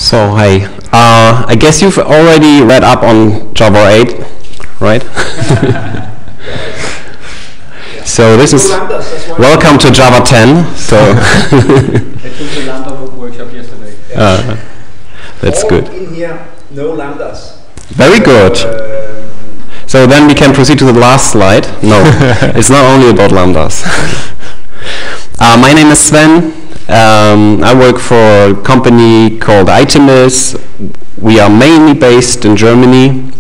So, hi. I guess you've already read up on Java 8, right? So this is welcome to Java 10. So I took the Lambda workshop yesterday. That's good. In here, no lambdas. Very good. So then we can proceed to the last slide. No, it's not only about lambdas. My name is Sven. I work for a company called Efftinge. We are mainly based in Germany.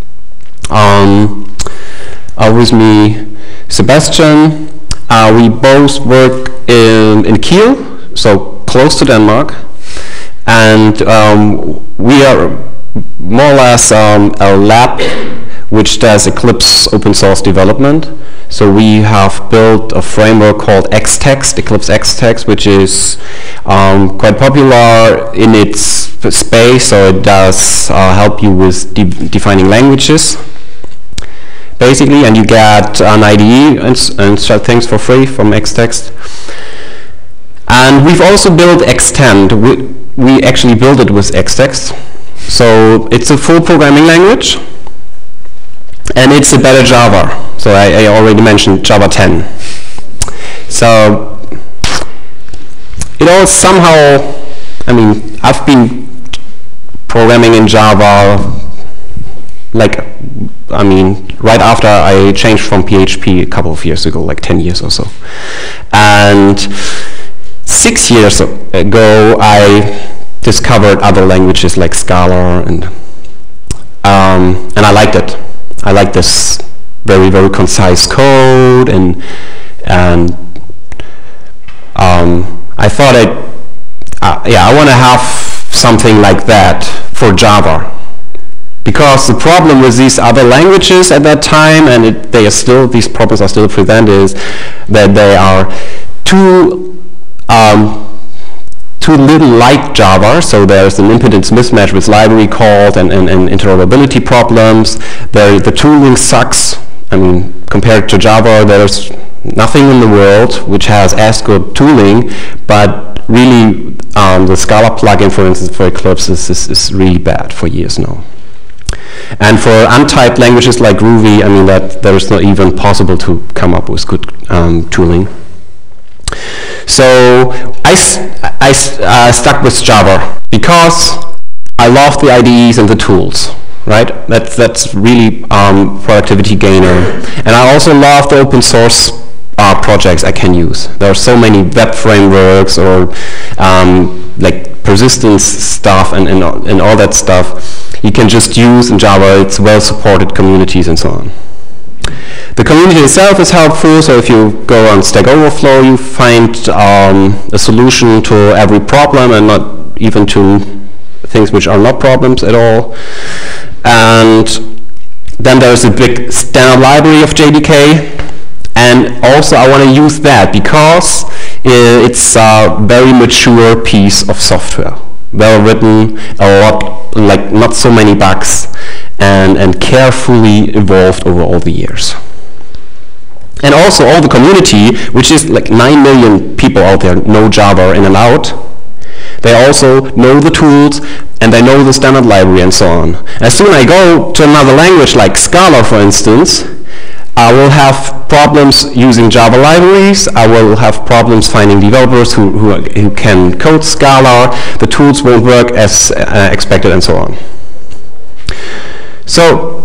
With me, Sebastian. We both work in Kiel, so close to Denmark, and we are more or less a lab which does Eclipse open source development. So we have built a framework called Xtend, Eclipse Xtend, which is quite popular in its space. So it does help you with defining languages, basically, and you get an IDE and such things for free from Xtend. And we've also built Xtend. We actually built it with Xtend. So it's a full programming language, and it's a better Java. So I already mentioned Java 10. So it all somehow, I mean, I've been programming in Java right after I changed from PHP a couple of years ago, like 10 years or so. And 6 years ago, I discovered other languages like Scala, and I liked it. I like this very, very concise code, and I thought I want to have something like that for Java, because the problem with these other languages at that time, and these problems are still present, is that they are too little like Java. So there's an impedance mismatch with library calls and interoperability problems. The tooling sucks. I mean, compared to Java, there's nothing in the world which has as good tooling, but really the Scala plugin, for instance, for Eclipse is really bad for years now. And for untyped languages like Ruby, I mean, that is not even possible to come up with good tooling. So I stuck with Java because I love the IDEs and the tools, right? That's really productivity gainer. And I also love the open source projects I can use. There are so many web frameworks or like persistence stuff and all that stuff you can just use in Java. It's well-supported communities and so on. The community itself is helpful, so if you go on Stack Overflow, you find a solution to every problem, and not even to things which are not problems at all. And then there's a big standard library of JDK, and also I want to use that because it's a very mature piece of software, well written, like not so many bugs, and carefully evolved over all the years. And also all the community, which is like 9 million people out there, know Java in and out. They also know the tools, and they know the standard library and so on. As soon as I go to another language like Scala, for instance, I will have problems using Java libraries. I will have problems finding developers who can code Scala. The tools won't work as expected and so on. So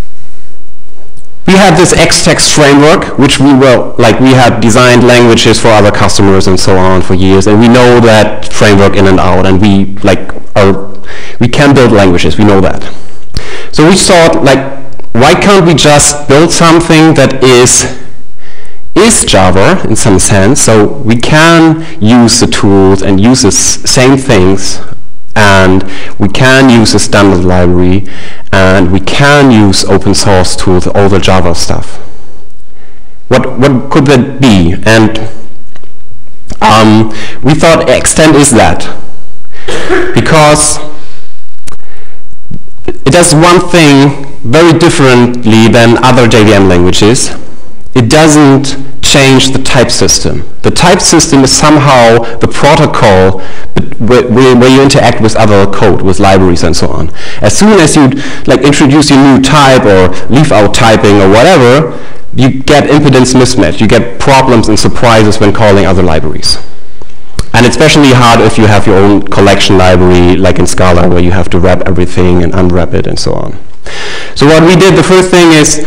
we had this Xtend framework, which we had designed languages for other customers and so on for years, and we know that framework in and out, and we can build languages. We know that. So we thought, why can't we just build something that is Java in some sense? So we can use the tools and use the same things, and we can use the standard library, and we can use open source tools, all the Java stuff. What could that be? And we thought Xtend is that, because it does one thing very differently than other JVM languages. It doesn't change the type system. The type system is somehow the protocol where you interact with other code, with libraries and so on. As soon as you like introduce a new type or leave out typing or whatever, you get impedance mismatch. You get problems and surprises when calling other libraries. And it's especially hard if you have your own collection library, like in Scala, where you have to wrap everything and unwrap it and so on. So what we did, the first thing is,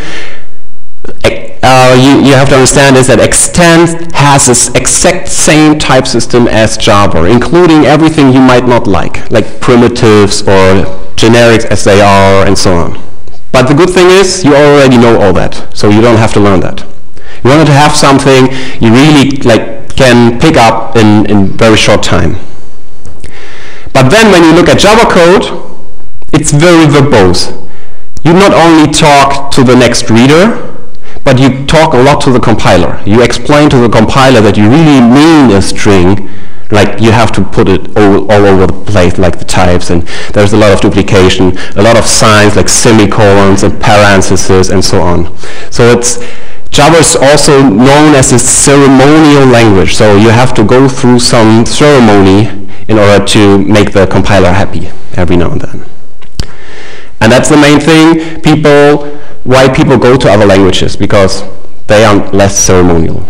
you have to understand is that Xtend has this exact same type system as Java, including everything you might not like primitives or generics as they are and so on. But the good thing is you already know all that, so you don't have to learn that. You wanted to have something you really can pick up in very short time. But then when you look at Java code, it's very verbose. You not only talk to the next reader, but you talk a lot to the compiler. You explain to the compiler that you really mean a string, like you have to put it all over the place, like the types, and there's a lot of duplication, a lot of signs like semicolons and parentheses and so on. So Java is also known as a ceremonial language, so you have to go through some ceremony in order to make the compiler happy every now and then. And that's the main thing, why people go to other languages, because they are less ceremonial.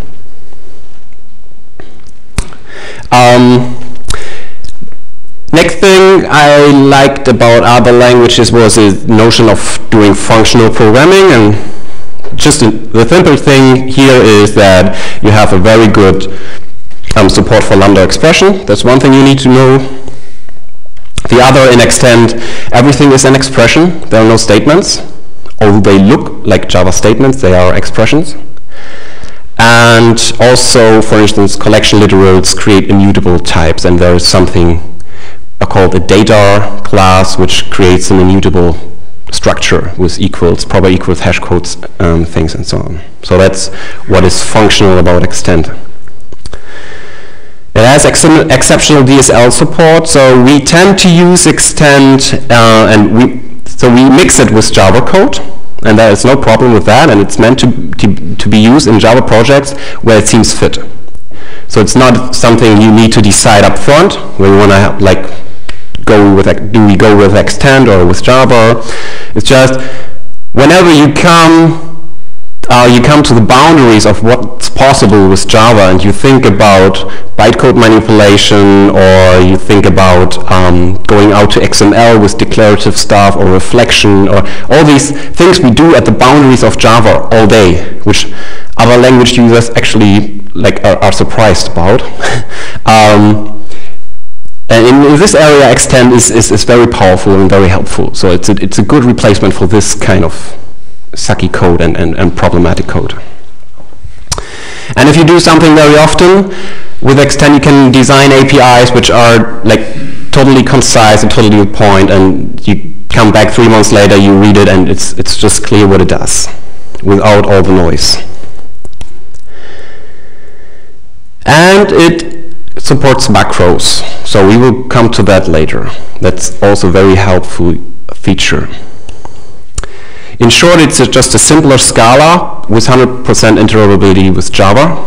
Next thing I liked about other languages was the notion of doing functional programming, and just the simple thing here is that you have a very good support for lambda expression. That's one thing you need to know. The other, in Xtend, everything is an expression. There are no statements. Although they look like Java statements, they are expressions. And also, for instance, collection literals create immutable types, and there is something called a data class, which creates an immutable structure with equals, proper equals, hash codes, things, and so on. So that's what is functional about Xtend. It has exceptional DSL support, so we tend to use Xtend, and we mix it with Java code, and there is no problem with that, and it's meant to be used in Java projects where it seems fit. So it's not something you need to decide up front, where you want to do we go with Xtend or with Java. It's just whenever you come to the boundaries of what's possible with Java, and you think about bytecode manipulation, or you think about going out to XML with declarative stuff, or reflection, or all these things we do at the boundaries of Java all day, which other language users actually are surprised about. And in this area, Xtend is very powerful and very helpful. So it's a good replacement for this kind of sucky code and problematic code. And if you do something very often, with Xtend you can design APIs which are totally concise and totally to the point, and you come back 3 months later, you read it, and it's just clear what it does, without all the noise. And it supports macros, so we will come to that later. That's also a very helpful feature. In short, it's just a simpler Scala with 100% interoperability with Java.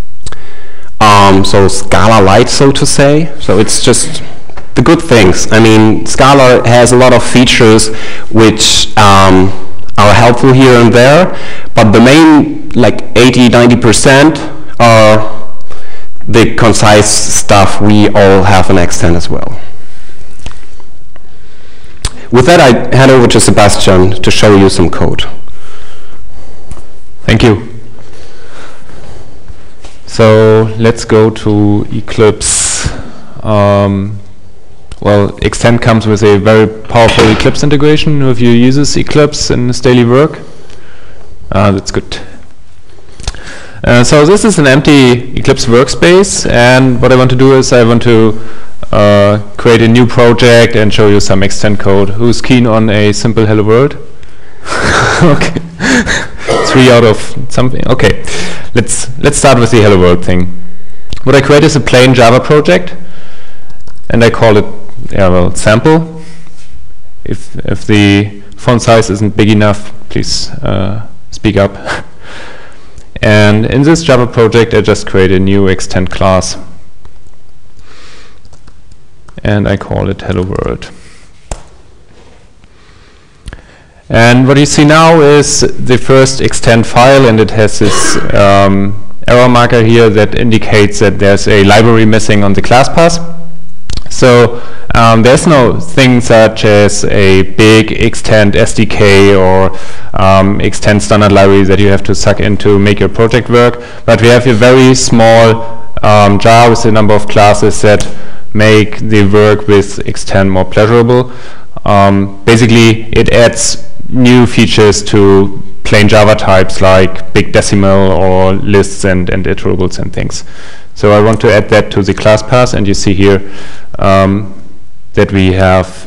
So Scala light, so to say. So it's just the good things. I mean, Scala has a lot of features which are helpful here and there, but the main 80–90% are the concise stuff we all have in Xtend as well. With that, I hand over to Sebastian to show you some code. Thank you. So let's go to Eclipse. Well, Xtend comes with a very powerful Eclipse integration. Who of you uses Eclipse in his daily work? That's good. So this is an empty Eclipse workspace, and what I want to do is I want to create a new project and show you some Xtend code. Who's keen on a simple hello world? Okay. 3 out of something. Okay. Let's start with the hello world thing. What I create is a plain Java project, and I call it sample. If the font size isn't big enough, please speak up. And in this Java project, I just create a new Xtend class. and I call it hello world. And what you see now is the first Xtend file, and it has this error marker here that indicates that there's a library missing on the class path. So there's no thing such as a big Xtend SDK or Xtend standard library that you have to suck in to make your project work, but we have a very small jar with a number of classes that make the work with Xtend more pleasurable. Basically, it adds new features to plain Java types like big decimal or lists and iterables and things. So I want to add that to the class path, and you see here that we have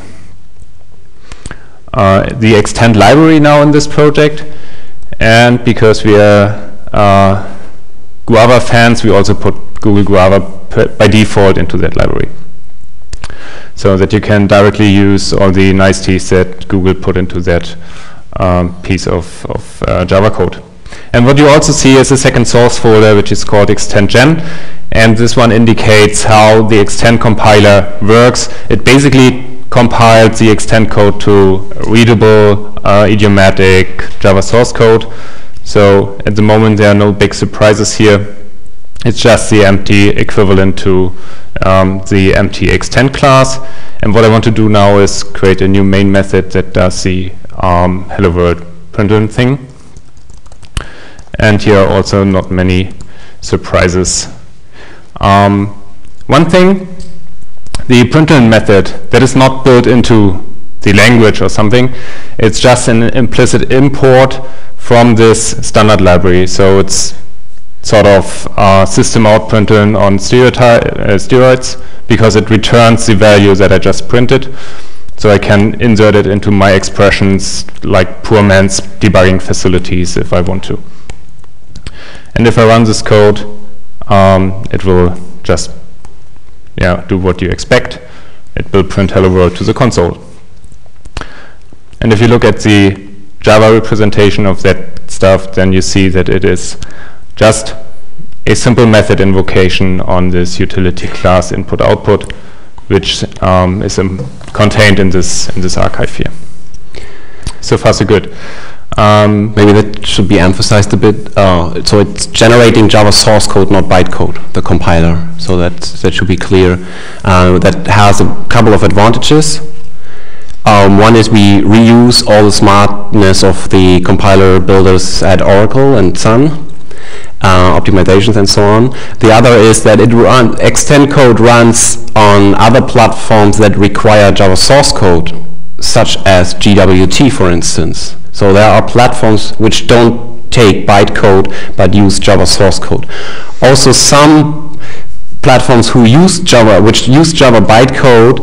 the Xtend library now in this project, and because we are Guava fans, we also put Google Guava by default into that library, so that you can directly use all the niceties that Google put into that piece of Java code. And what you also see is a second source folder, which is called Xtend Gen, and this one indicates how the Xtend compiler works. It basically compiles the Xtend code to readable, idiomatic Java source code. So at the moment there are no big surprises here. It's just the empty equivalent to the empty Xtend class. And what I want to do now is create a new main method that does the hello world println thing. And here are also not many surprises. One thing, the println method, that is not built into the language or something. It's just an implicit import from this standard library. So it's sort of system out println on steroids, because it returns the value that I just printed. So I can insert it into my expressions like poor man's debugging facilities if I want to. And if I run this code, it will just do what you expect. It will print hello world to the console. And if you look at the Java representation of that stuff, then you see that it is just a simple method invocation on this utility class input output, which is contained in this archive here. So far so good. Maybe that should be emphasized a bit. So it's generating Java source code, not bytecode, the compiler. So that should be clear. That has a couple of advantages. One is we reuse all the smartness of the compiler builders at Oracle and Sun, optimizations and so on. The other is that Xtend code runs on other platforms that require Java source code, such as GWT, for instance. So there are platforms which don't take bytecode but use Java source code. Also, some platforms which use Java bytecode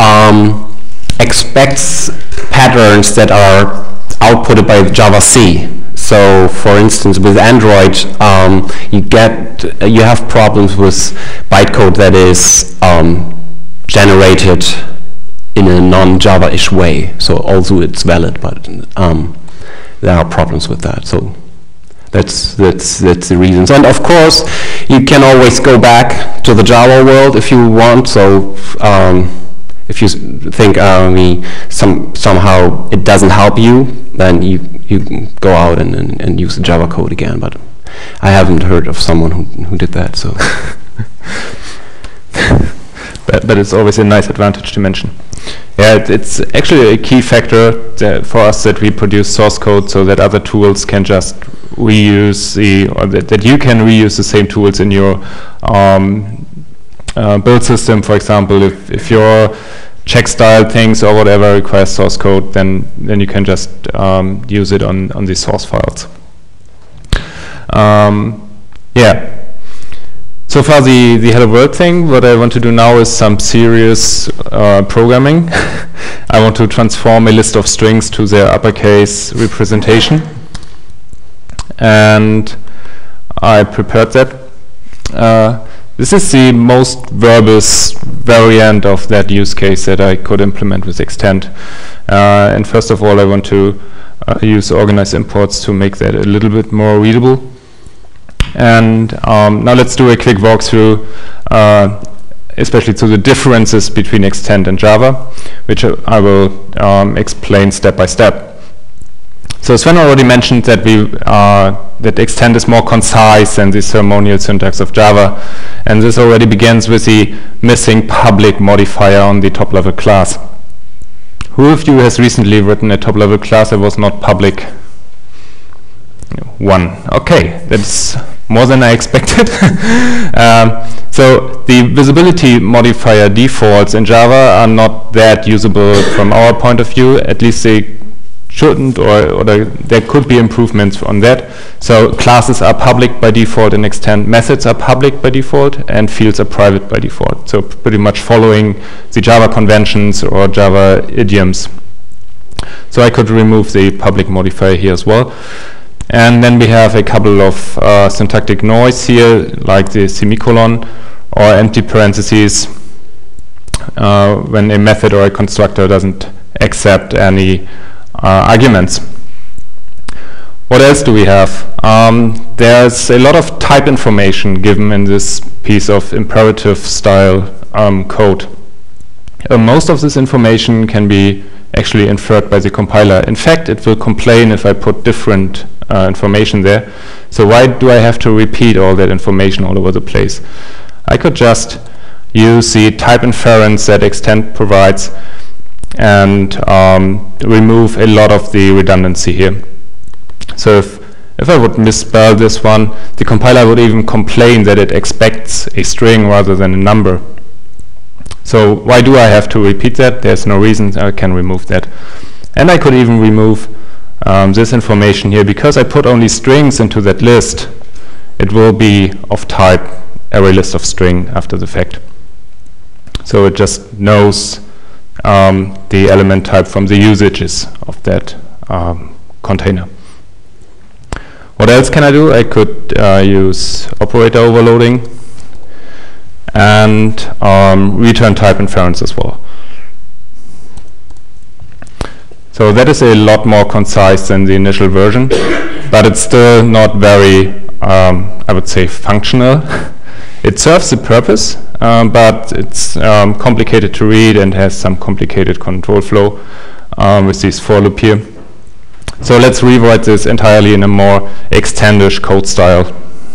expects patterns that are outputted by Java-C. So, for instance, with Android, you have problems with bytecode that is generated in a non-Java-ish way. So, also it's valid, but there are problems with that. So, that's the reasons. And of course, you can always go back to the Java world if you want. So, if you think somehow it doesn't help you, then you go out and use the Java code again. But I haven't heard of someone who did that. So, but it's always a nice advantage to mention. Yeah, it's actually a key factor for us that we produce source code so that other tools can just reuse that you can reuse the same tools in your build system. For example, if your check style things or whatever requires source code, then you can just use it on the source files. Yeah. So far the hello world thing. What I want to do now is some serious programming. I want to transform a list of strings to their uppercase representation, and I prepared that. This is the most verbose variant of that use case that I could implement with Xtend. And first of all, I want to use organized imports to make that a little bit more readable. And now let's do a quick walkthrough. especially to the differences between Xtend and Java, which I will explain step by step. So Sven already mentioned that that Xtend is more concise than the ceremonial syntax of Java, and this already begins with the missing public modifier on the top-level class. Who of you has recently written a top-level class that was not public? One. Okay, that's more than I expected. So the visibility modifier defaults in Java are not that usable from our point of view. At least they shouldn't, or there could be improvements on that. So classes are public by default in Xtend, methods are public by default, and fields are private by default. So pretty much following the Java conventions or Java idioms. So I could remove the public modifier here as well. And then we have a couple of syntactic noise here, like the semicolon or empty parentheses when a method or a constructor doesn't accept any arguments. What else do we have? There's a lot of type information given in this piece of imperative style code. Most of this information can be actually inferred by the compiler. In fact, it will complain if I put different information there. So why do I have to repeat all that information all over the place? I could just use the type inference that Xtend provides and remove a lot of the redundancy here. So if I would misspell this one, the compiler would even complain that it expects a string rather than a number. So why do I have to repeat that? There's no reason. I can remove that. And I could even remove this information here. Because I put only strings into that list, it will be of type array list of string after the fact. So it just knows the element type from the usages of that container. What else can I do? I could use operator overloading and return type inference as well. So that is a lot more concise than the initial version, but it's still not very, I would say, functional. It serves the purpose, but it's complicated to read and has some complicated control flow with this for loop here. So let's rewrite this entirely in a more Xtendish code style.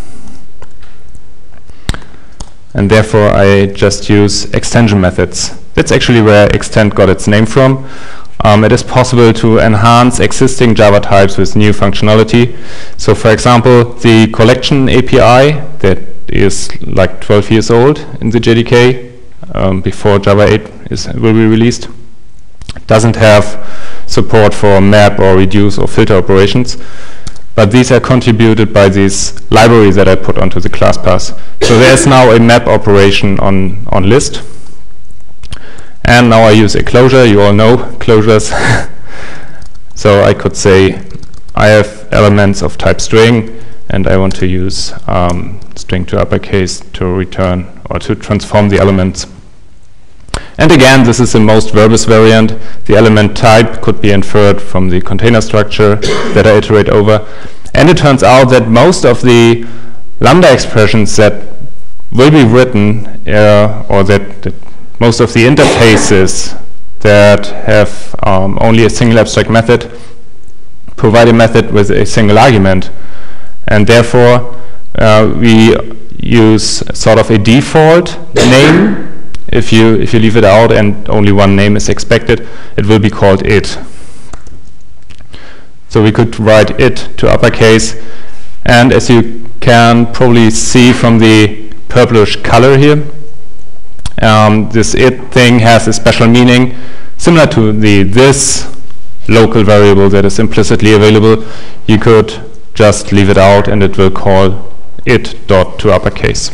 And therefore I just use extension methods. That's actually where Xtend got its name from. It is possible to enhance existing Java types with new functionality. So for example, the collection API that is like 12 years old in the JDK before Java 8 will be released doesn't have support for map or reduce or filter operations. But these are contributed by this library that I put onto the class path. So there's now a map operation on list. And now I use a closure. You all know closures. So I could say I have elements of type string, and I want to use string to uppercase to return or to transform the elements. And again, this is the most verbose variant. The element type could be inferred from the container structure that I iterate over. And it turns out that most of the lambda expressions that will be written, or that most of the interfaces that have only a single abstract method provide a method with a single argument. And therefore, we use sort of a default name. If you leave it out and only one name is expected, it will be called it. So we could write it to uppercase, and as you can probably see from the purplish color here, this it thing has a special meaning similar to the this local variable that is implicitly available. You could just leave it out and it will call it dot to uppercase.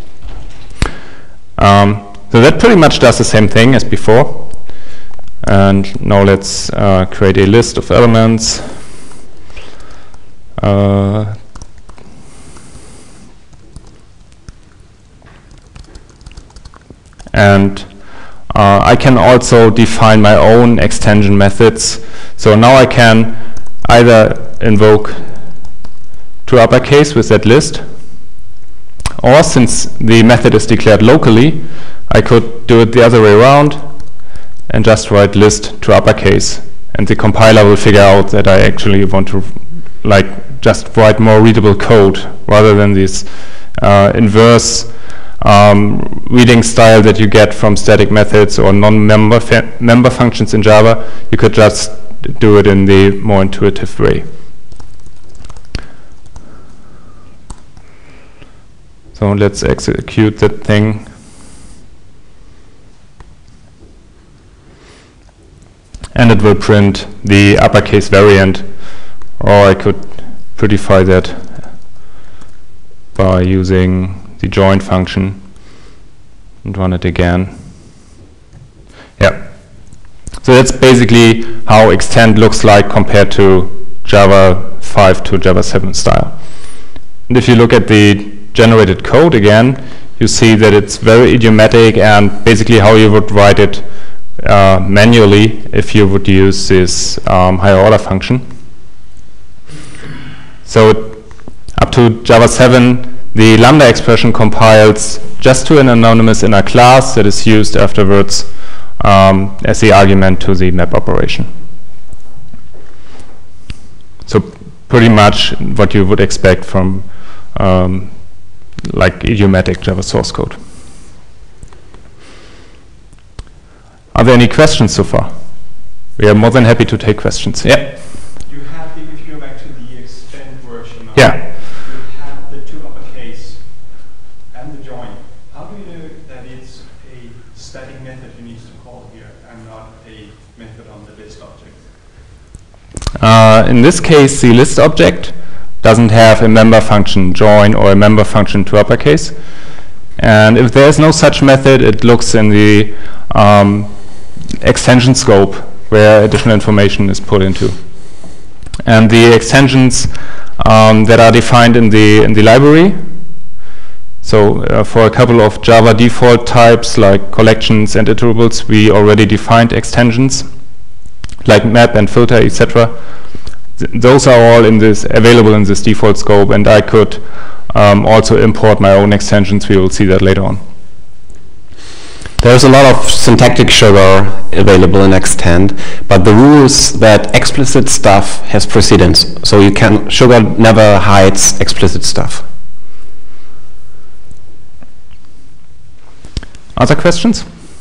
So that pretty much does the same thing as before. And now let's create a list of elements. And I can also define my own extension methods. So now I can either invoke to uppercase with that list, Or since the method is declared locally, I could do it the other way around and just write list to uppercase, and the compiler will figure out that I actually want to just write more readable code rather than this inverse reading style that you get from static methods or non-member member functions in Java. You could just do it in the more intuitive way. So let's execute that thing. And it will print the uppercase variant, or I could prettify that by using the join function and run it again. Yeah. So that's basically how Xtend looks like compared to Java 5 to Java 7 style. And if you look at the generated code again, you see that it's very idiomatic and basically how you would write it manually if you would use this higher order function. So up to Java 7, the lambda expression compiles just to an anonymous inner class that is used afterwards as the argument to the map operation. So pretty much what you would expect from like idiomatic Java source code. Are there any questions so far? We are more than happy to take questions. Yeah. You have, if you go back to the Xtend version, yeah, you have the two uppercase and the join. How do you know that it's a static method you need to call here and not a method on the list object? In this case, the list object doesn't have a member function join or a member function to uppercase. And if there is no such method, it looks in the extension scope where additional information is put into. And the extensions that are defined in the library. So for a couple of Java default types like collections and iterables, we already defined extensions like map and filter, etc. Those are all available in this default scope, and I could also import my own extensions. We will see that later on. There's a lot of syntactic sugar available in Xtend, but the rule is that explicit stuff has precedence. So sugar never hides explicit stuff. Other questions?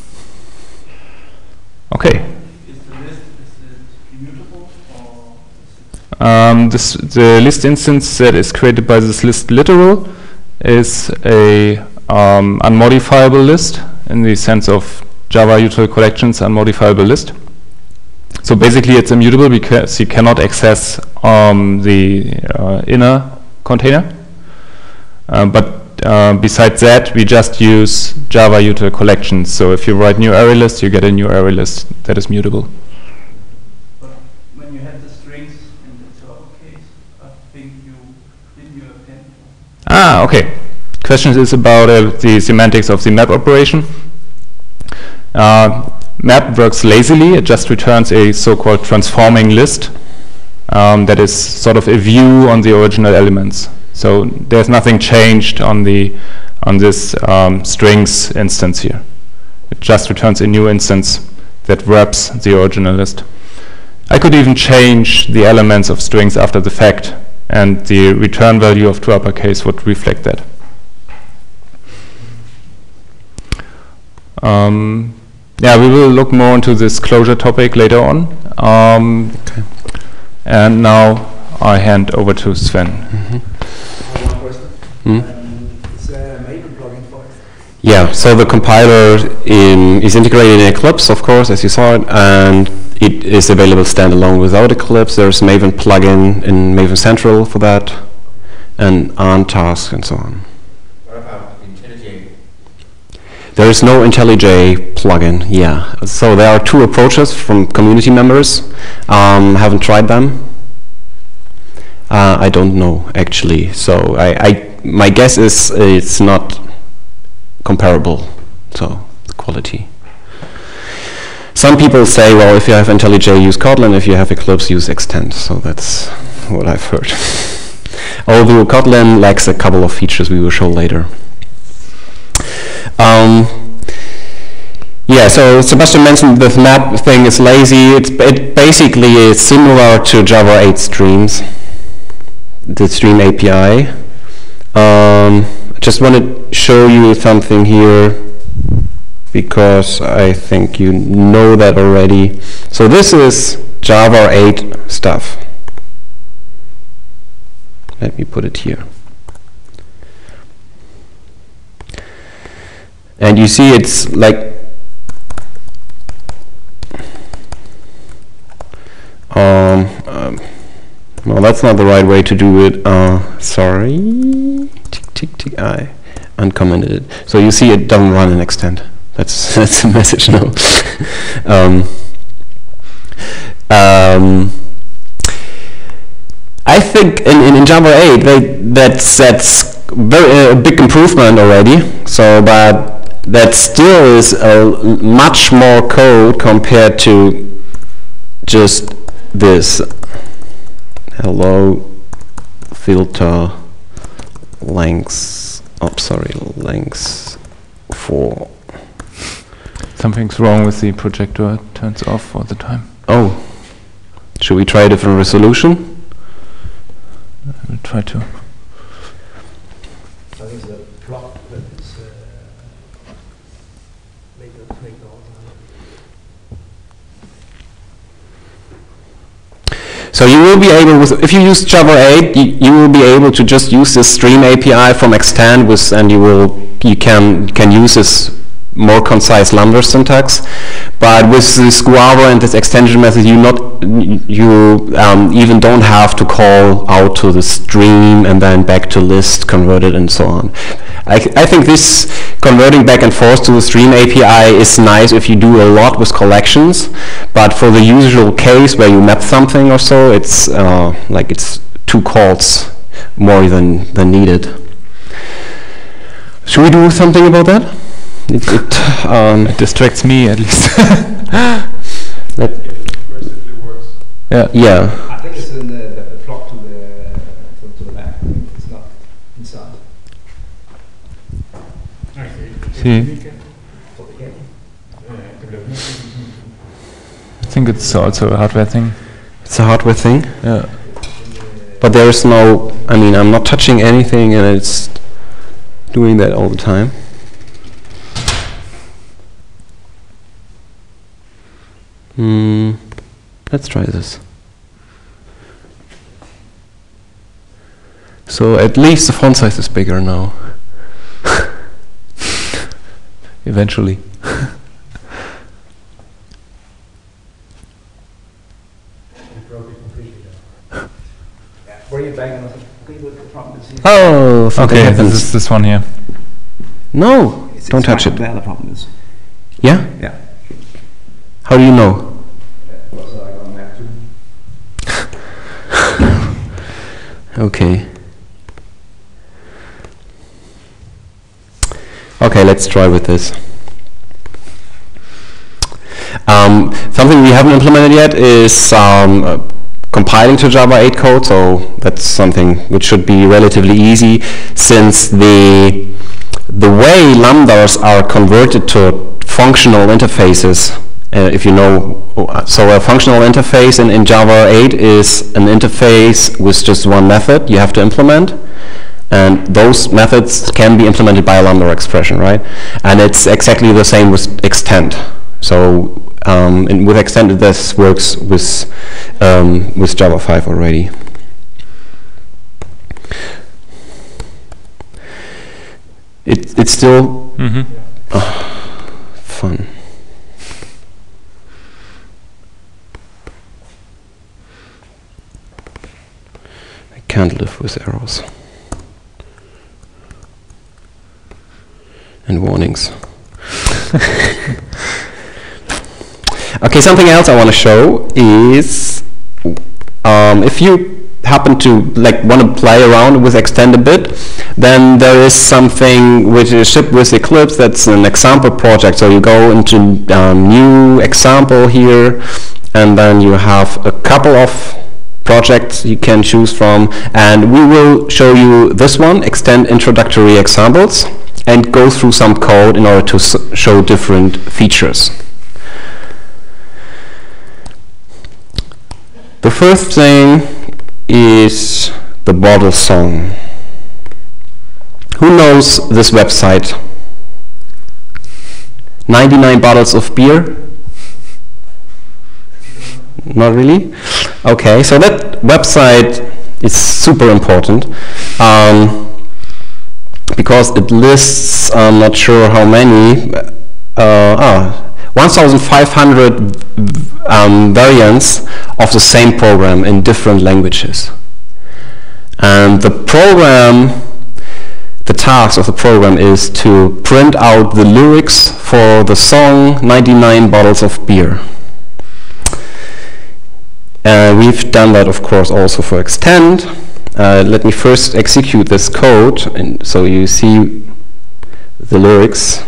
Okay. Is the list immutable, or the list instance that is created by this list literal is a unmodifiable list in the sense of Java util collections unmodifiable list. So basically it's immutable because you cannot access the inner container. But besides that, we just use Java util collections. So if you write new array list, you get a new array list that is mutable. But when you had the strings in the uppercase, I think you didn't append. Ah, okay. Question is about the semantics of the map operation. Map works lazily. It just returns a so-called transforming list that is sort of a view on the original elements. So there's nothing changed on this strings instance here. It just returns a new instance that wraps the original list. I could even change the elements of strings after the fact, and the return value of toUppercase would reflect that. Yeah, we will look more into this closure topic later on. Okay. And now I hand over to Sven. One question. Is there a Maven plugin for it? Yeah, so the compiler is integrated in Eclipse, of course, as you saw it, and it is available standalone without Eclipse. There's Maven plugin in Maven Central for that, and on task and so on. What about IntelliJ? There is no IntelliJ plugin, yeah. So there are two approaches from community members. Haven't tried them. I don't know, actually. So my guess is it's not comparable, so the quality. Some people say, well, if you have IntelliJ, use Kotlin. If you have Eclipse, use Xtend. So that's what I've heard. Although Kotlin lacks a couple of features we will show later. Yeah, so Sebastian mentioned the map thing is lazy. It basically is similar to Java 8 streams, the stream API. I just want to show you something here because I think you know that already. So this is Java 8 stuff. Let me put it here. And you see it's like well, that's not the right way to do it. Sorry. Tick, tick, tick. I uncommented it. So you see it doesn't run in Xtend. That's a message now. I think in Java 8 that's very a big improvement already. So, but that still is much more code compared to just this hello filter lengths. Oh, sorry, lengths for. Something's wrong with the projector. It turns off all the time. Oh, should we try a different resolution? I will try to. I think the plot that is make the So you will be able, if you use Java 8, you will be able to just use this stream API from Xtend, and you can use this more concise lambda syntax. But with this Guava and this extension method, you even don't have to call out to the stream and then back to list, convert it, and so on. I think this converting back and forth to the stream API is nice if you do a lot with collections, but for the usual case where you map something or so, it's like it's 2 calls more than needed. Should we do something about that? It distracts me at least. Expressively works. Yeah. I think it's in the plot to the map. It's not inside. See, I think it's also a hardware thing. It's a hardware thing. Yeah. But there is no, I mean, I'm not touching anything and it's doing that all the time. Let's try this. So at least the font size is bigger now. Eventually. Were you back on the problem? Oh, something Okay, happens. this is this one here. No, don't touch it. Where the problem is. Yeah? Yeah. How do you know? Because I got a map too. Okay. Okay, let's try with this. Something we haven't implemented yet is compiling to Java 8 code, so that's something which should be relatively easy, since the way lambdas are converted to functional interfaces, if you know, so a functional interface in Java 8 is an interface with just one method you have to implement, and those methods can be implemented by a lambda expression, right? And it's exactly the same with Xtend. So with Xtend, this works with Java 5 already. It's still fun. I can't live with errors and warnings. Okay, something else I want to show is if you happen to want to play around with Xtend a bit, then there is something which is shipped with Eclipse that's an example project. So you go into new example here, and then you have a couple of projects you can choose from, and we will show you this one, Xtend introductory examples, and go through some code in order to show different features. The first thing is the bottle song. Who knows this website? 99 bottles of beer? Not really? Okay, so that website is super important because it lists, I'm not sure how many, 1,500 variants of the same program in different languages. And the program, the task of the program is to print out the lyrics for the song 99 Bottles of Beer. We've done that, of course, also for Xtend. Let me first execute this code, and so you see the lyrics.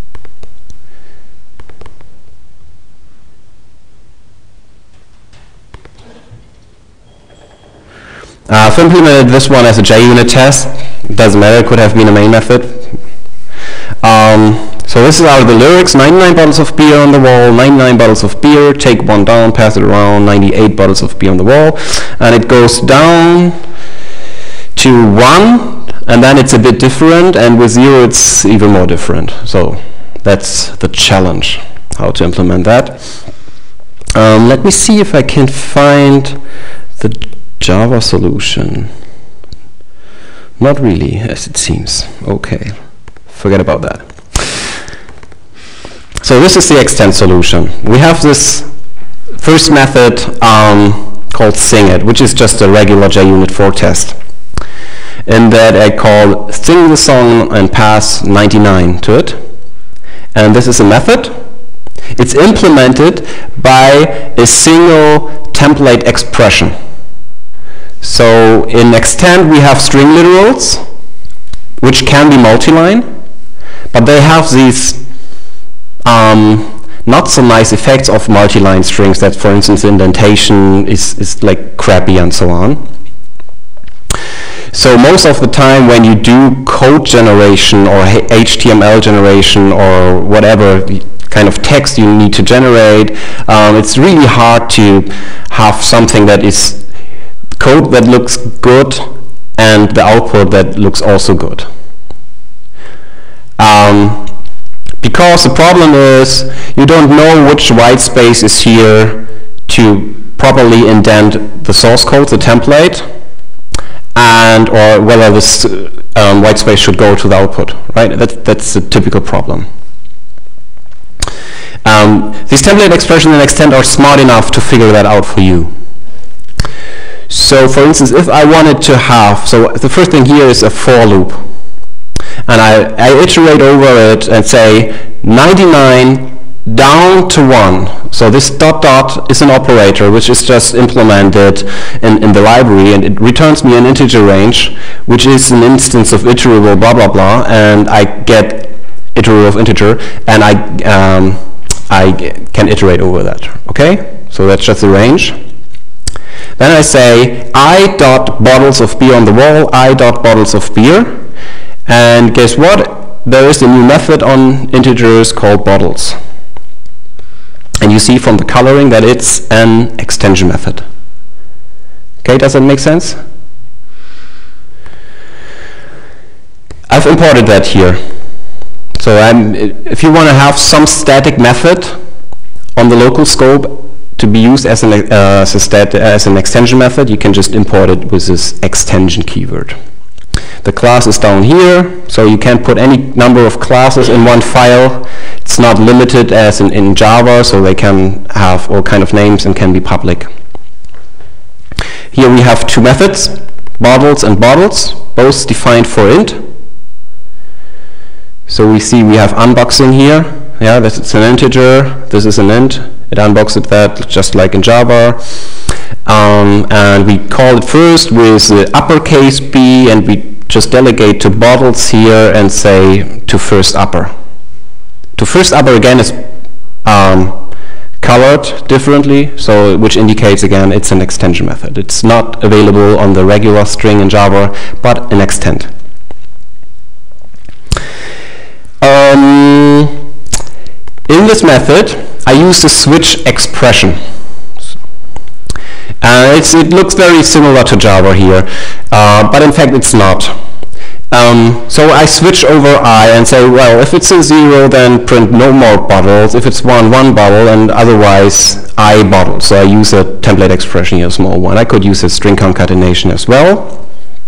I've implemented this one as a JUnit test. It doesn't matter, it could have been a main method. So this is out of the lyrics, 99 bottles of beer on the wall, 99 bottles of beer, take one down, pass it around, 98 bottles of beer on the wall, and it goes down to 1, and then it's a bit different, and with 0 it's even more different. So that's the challenge, how to implement that. Let me see if I can find the Java solution. Not really, as it seems. Okay, forget about that. So this is the Xtend solution. We have this first method called singIt, which is just a regular JUnit 4 test. In that I call sing the song and pass 99 to it. And this is a method. It's implemented by a single template expression. So in Xtend we have string literals, which can be multi-line, but they have these not so nice effects of multi-line strings that, for instance, indentation is like crappy and so on. So most of the time when you do code generation or HTML generation or whatever kind of text you need to generate, it's really hard to have something that is code that looks good and the output that looks also good. Because the problem is you don't know which white space is here to properly indent the source code, the template, and or whether this white space should go to the output, right? That's a typical problem. These template expressions in Xtend are smart enough to figure that out for you. So for instance, if I wanted to have, so the first thing here is a for loop. And I iterate over it and say 99 down to 1. So this dot dot is an operator which is just implemented in the library, and it returns me an integer range, which is an instance of iterable blah blah blah, and I get iterable of integer, and I can iterate over that. Okay? So that's just the range. Then I say I dot bottles of beer on the wall, I dot bottles of beer. And guess what? There is a new method on integers called bottles. And you see from the coloring that it's an extension method. Okay, does that make sense? I've imported that here. So if you want to have some static method on the local scope to be used as an extension method, you can just import it with this extension keyword. The class is down here, so you can put any number of classes in one file. It's not limited as in Java, so they can have all kind of names and can be public. Here we have two methods, bottles and bottles, both defined for int. So we see we have unboxing here. Yeah, this is an integer, this is an int. It unboxes that just like in Java. And we call it first with the uppercase B, and we just delegate to bottles here and say to first upper. To first upper again is kind colored differently, so which indicates again it's an extension method. It's not available on the regular string in Java, but an Xtend. In this method, I use the switch expression. It looks very similar to Java here, but in fact it's not. So I switch over I and say, well, if it's a 0, then print no more bottles. If it's 1, 1 bottle, and otherwise I bottle. So I use a template expression here, a small one. I could use a string concatenation as well.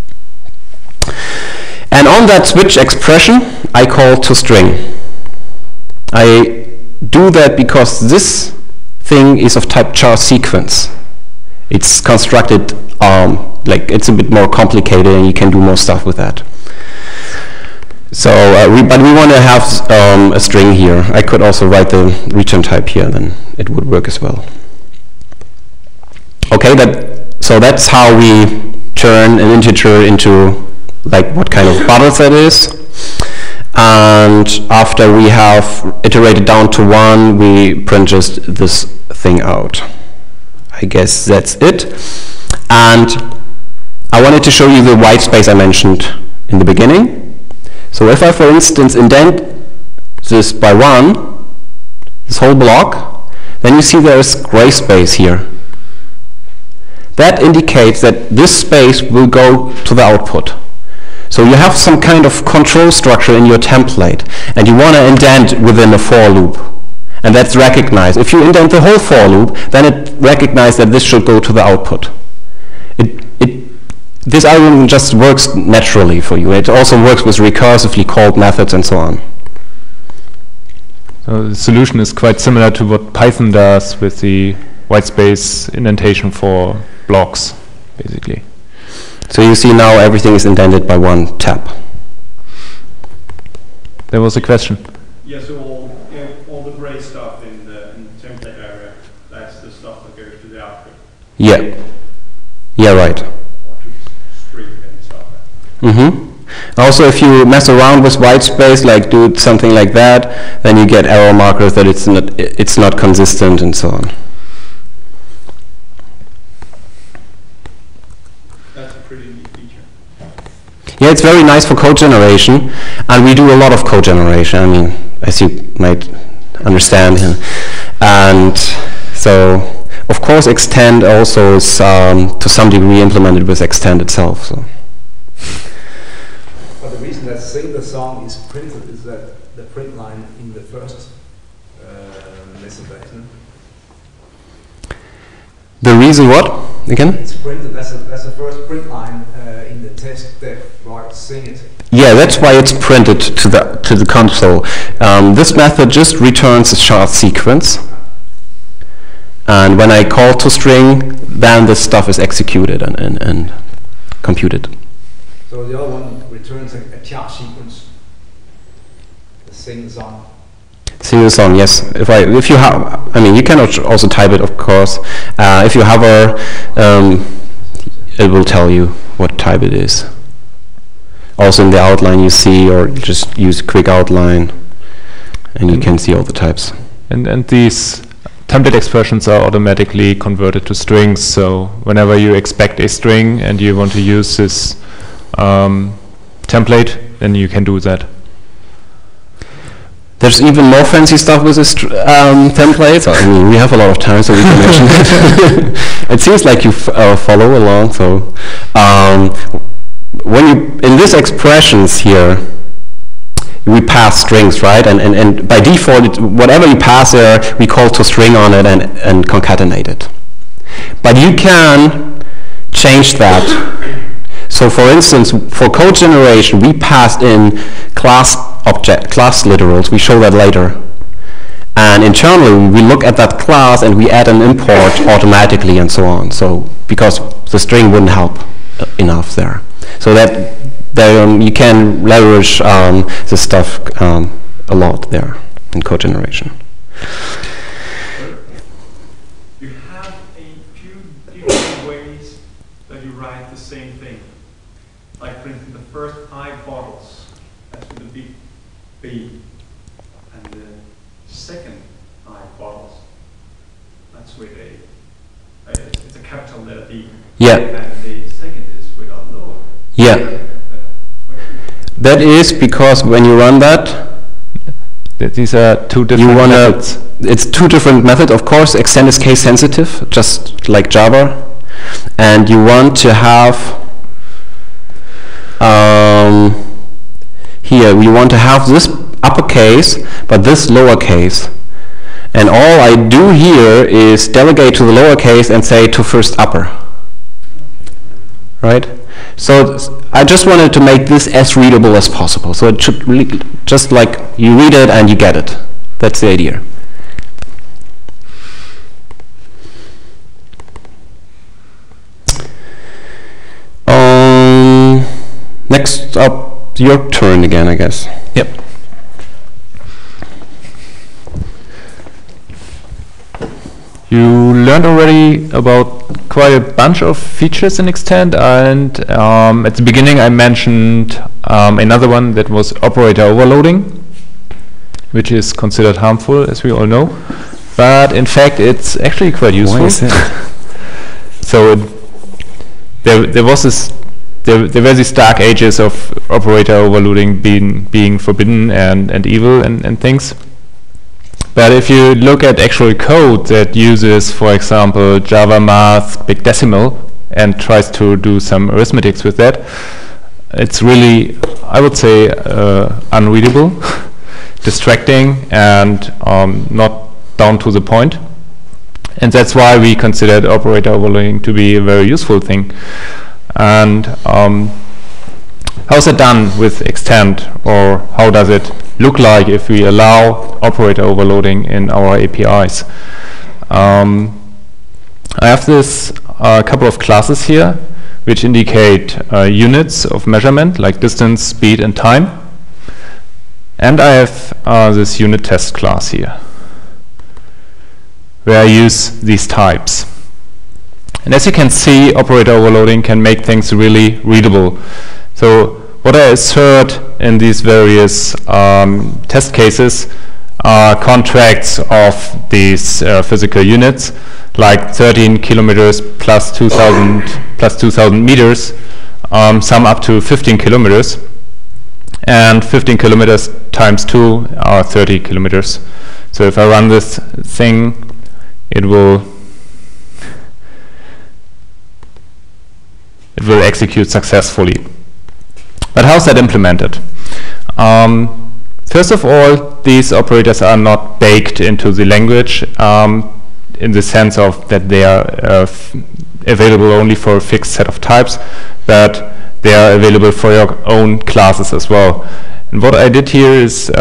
And on that switch expression, I call toString. I do that because this thing is of type char sequence. It's constructed like it's a bit more complicated, and you can do more stuff with that. So, but we want to have a string here. I could also write the return type here, then it would work as well. Okay, so that's how we turn an integer into like what kind of bottles that is. And after we have iterated down to 1, we print just this thing out. I guess that's it. And I wanted to show you the white space I mentioned in the beginning. So if I, for instance, indent this by 1, this whole block, then you see there is gray space here. That indicates that this space will go to the output. So you have some kind of control structure in your template, and you want to indent within a for loop. And that's recognized. If you indent the whole for loop, then it recognizes that this should go to the output. This algorithm just works naturally for you. It also works with recursively called methods and so on. So the solution is quite similar to what Python does with the whitespace indentation for blocks, basically. So you see now everything is indented by 1 tap. There was a question. Yeah, so all the gray stuff in the template area, that's the stuff that goes to the output. Yeah. Yeah, right. Or to string and stuff. Also, if you mess around with whitespace, like do something like that, then you get error markers that it's not consistent and so on. That's a pretty neat feature. Yeah, it's very nice for code generation, and we do a lot of code generation. I mean, as you might understand, and so of course Xtend also is to some degree implemented with Xtend itself. So. But the reason that single song is printed is that the print line in the first method, isn't it? The reason what? Again? It's printed. That's the first print line in the test def, right? Sing it. Yeah, that's why it's printed to the console. This method just returns a char sequence, and when I call toString, then this stuff is executed and computed. So the other one returns a char sequence. The sing song. Sing the song, yes. If you have, I mean, you can also type it, of course. If you hover, it will tell you what type it is. Also in the outline you see, or just use quick outline, and you can see all the types. And these template expressions are automatically converted to strings. So whenever you expect a string and you want to use this template, then you can do that. There's even more fancy stuff with this template. I mean, we have a lot of time, so we can mention it. It seems like you follow along. So when you in these expressions here, we pass strings, right? And by default, whatever you pass there, we call toString on it and concatenate it. But you can change that. So for instance, for code generation, we passed in class literals. We show that later. And internally, we look at that class and we add an import automatically and so on. So because the string wouldn't help enough there. So that you can leverage this stuff a lot there in code generation. You have a few different ways that you write the same thing. Like for instance, the first I bottles, that's with a big B, and the second I bottles, starts with it's a capital letter D. Yeah. And the second is with a lower. Yeah. That is because when you run that, These are two you different wanna. methods. It's two different methods. Of course, Xtend is case sensitive, just like Java, and you want to have here. We want to have this uppercase, but this lowercase. And all I do here is delegate to the lowercase and say to first upper. Right? So I just wanted to make this as readable as possible. So it should really just like you read it and you get it. That's the idea. Next up, your turn again, I guess. Yep. You learned already about quite a bunch of features in Xtend, and at the beginning I mentioned another one that was operator overloading, which is considered harmful, as we all know. But in fact, it's actually quite useful. Why is that? So there were these dark ages of operator overloading being forbidden and evil and things. But if you look at actual code that uses, for example, Java math big decimal and tries to do some arithmetics with that, it's really, I would say, unreadable, distracting, and not down to the point. And that's why we considered operator overloading to be a very useful thing. And how's it done with Xtend, or how does it look like if we allow operator overloading in our APIs? I have this couple of classes here which indicate units of measurement like distance, speed, and time. And I have this unit test class here where I use these types. And as you can see, operator overloading can make things really readable. So what I assert in these various test cases are contracts of these physical units, like 13 kilometers plus 2,000 meters, some up to 15 kilometers, and 15 kilometers times 2 are 30 kilometers. So if I run this thing, it will execute successfully. But how's that implemented? First of all, these operators are not baked into the language in the sense of that they are available only for a fixed set of types, but they are available for your own classes as well. And what I did here is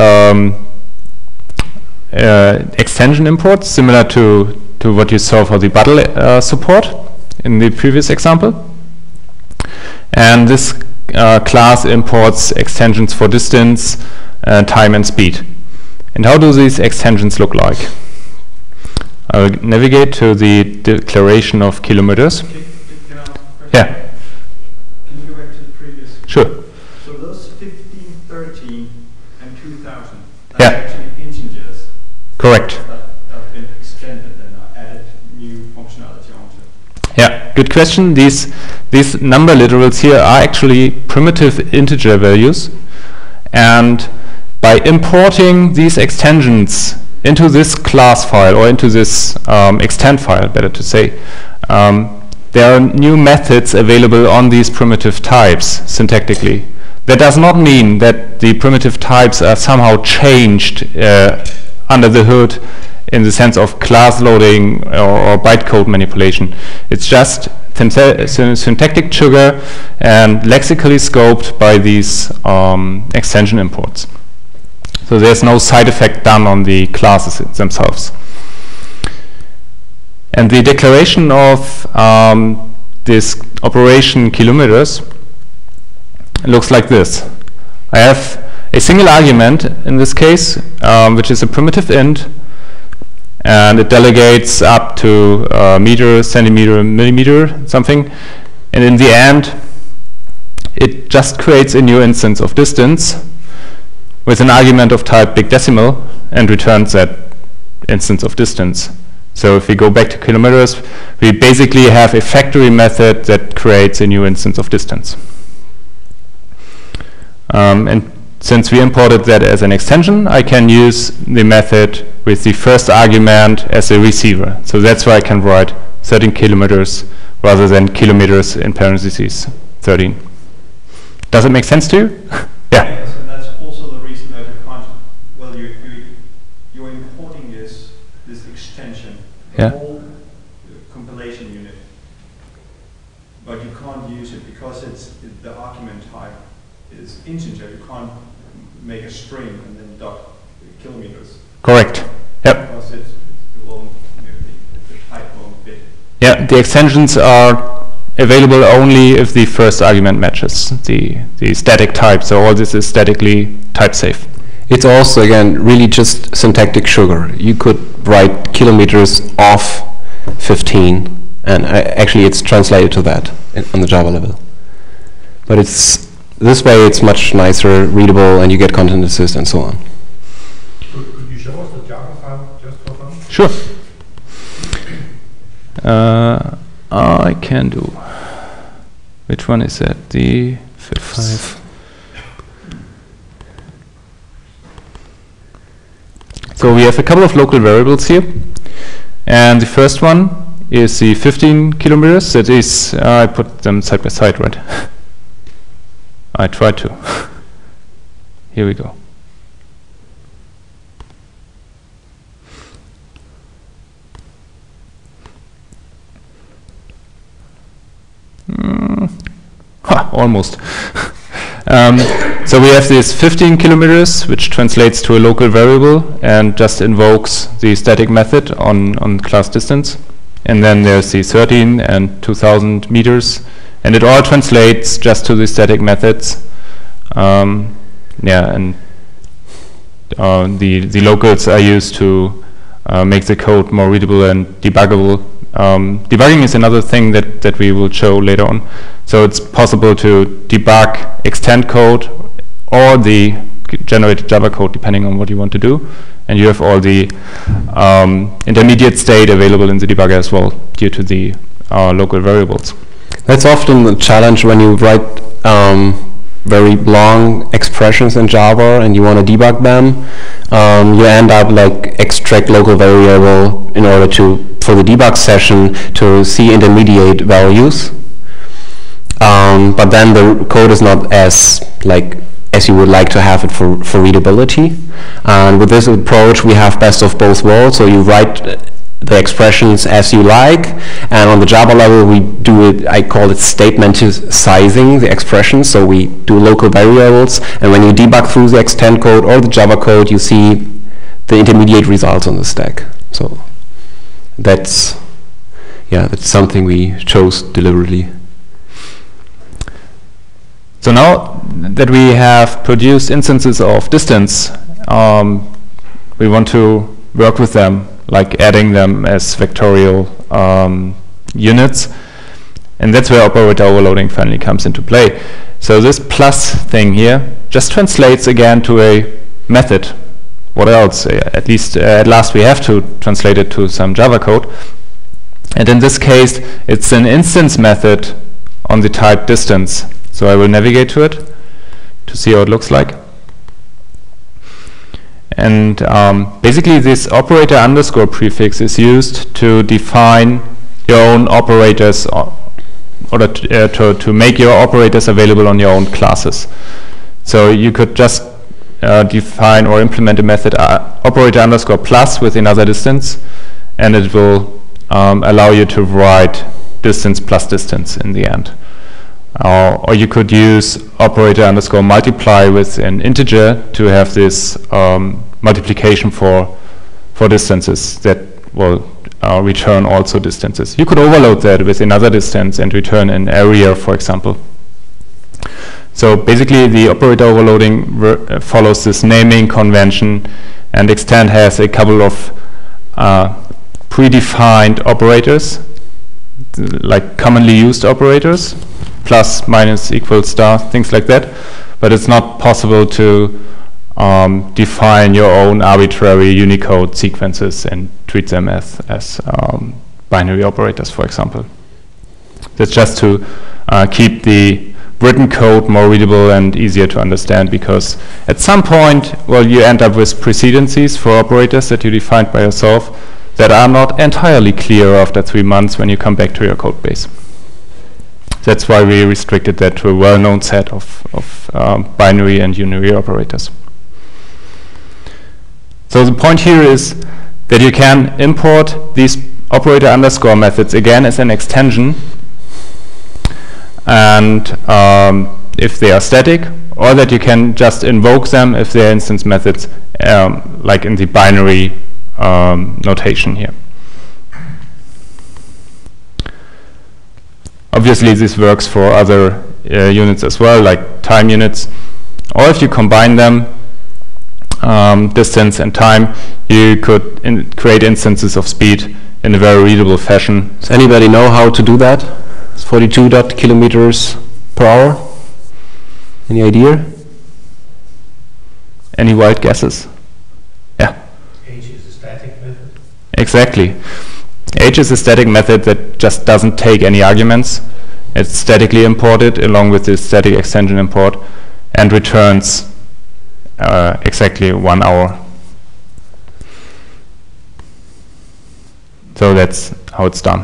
extension imports, similar to what you saw for the bundle support in the previous example. And this class imports extensions for distance, time, and speed. And how do these extensions look like? I'll navigate to the declaration of kilometers. Can I ask a question? Yeah. Can you go back to the previous? Sure. So those 15, 13, and 2,000, that's Yeah. actually integers Correct. that have been extended and added new functionality onto. Yeah, good question. These number literals here are actually primitive integer values, and by importing these extensions into this class file, or into this extend file, better to say, there are new methods available on these primitive types syntactically. That does not mean that the primitive types are somehow changed under the hood in the sense of class loading or bytecode manipulation. It's just syntactic sugar and lexically scoped by these extension imports. So there's no side effect done on the classes themselves. And the declaration of this operation kilometers looks like this. I have a single argument in this case, which is a primitive int, and it delegates up to meter, centimeter, millimeter, something. And in the end, it just creates a new instance of distance with an argument of type big decimal and returns that instance of distance. So if we go back to kilometers, we basically have a factory method that creates a new instance of distance. And since we imported that as an extension, I can use the method with the first argument as a receiver. So that's why I can write 13 kilometers rather than kilometers in parentheses 13. Does it make sense to you? Yeah. Yes, and that's also the reason that you can't, well, you're importing this extension, the Yeah. whole compilation unit, but you can't use it because the argument type is integer. You can't make a string and then dot kilometers. Correct. Yep. Because it won't, the type won't fit. Yeah, the extensions are available only if the first argument matches the static type. So all this is statically type safe. It's also, again, really just syntactic sugar. You could write kilometers off 15, and actually it's translated to that on the Java level. But it's this way it's much nicer, readable, and you get content assist and so on. Could you show us the Java file just for fun? Sure. I can do. Which one is that? The fifth. 5. So we have a couple of local variables here, and the first one is the 15 kilometers. That is, I put them side by side, right? I tried to. Here we go. Almost. So we have this 15 kilometers, which translates to a local variable and just invokes the static method on class distance. And then there's the 13 and 2000 meters, and it all translates just to the static methods. Yeah, and the locals are used to make the code more readable and debuggable. Debugging is another thing that we will show later on. So it's possible to debug Xtend code or the generated Java code, depending on what you want to do. And you have all the intermediate state available in the debugger as well, due to the local variables. That's often the challenge when you write very long expressions in Java and you want to debug them. You end up like extract local variable in order to, for the debug session, to see intermediate values. But then the code is not as you would like to have it for readability. And with this approach, we have best of both worlds. So you write the expressions as you like, and on the Java level we do it, I call it statementicizing the expressions. So we do local variables, and when you debug through the Xtend code or the Java code, you see the intermediate results on the stack. So that's something we chose deliberately. So now that we have produced instances of distance, we want to work with them, like adding them as vectorial units, and that's where operator overloading finally comes into play. So this plus thing here just translates again to a method. What else? At least at last we have to translate it to some Java code, and in this case it's an instance method on the type distance. So I will navigate to it to see how it looks like. And basically this operator underscore prefix is used to define your own operators, or to make your operators available on your own classes. So you could just define or implement a method operator underscore plus with another distance, and it will allow you to write distance plus distance in the end. Or you could use operator underscore multiply with an integer to have this multiplication for distances that will return also distances. You could overload that with another distance and return an area, for example. So basically the operator overloading follows this naming convention, and Xtend has a couple of predefined operators, like commonly used operators, plus, minus, equal, star, things like that. But it's not possible to define your own arbitrary Unicode sequences and treat them as binary operators, for example. That's just to keep the written code more readable and easier to understand, because at some point, well, you end up with precedences for operators that you defined by yourself that are not entirely clear after 3 months when you come back to your code base. That's why we restricted that to a well-known set of binary and unary operators. So the point here is that you can import these operator underscore methods again as an extension, and if they are static, or that you can just invoke them if they are instance methods, like in the binary notation here. Obviously this works for other units as well, like time units, or if you combine them, distance and time, you could create instances of speed in a very readable fashion. Does anybody know how to do that? It's 42 kilometers per hour. Any idea? Any wild guesses? Yeah. H is a static method. Exactly. H is a static method that just doesn't take any arguments. It's statically imported along with the static extension import and returns exactly 1 hour. So that's how it's done.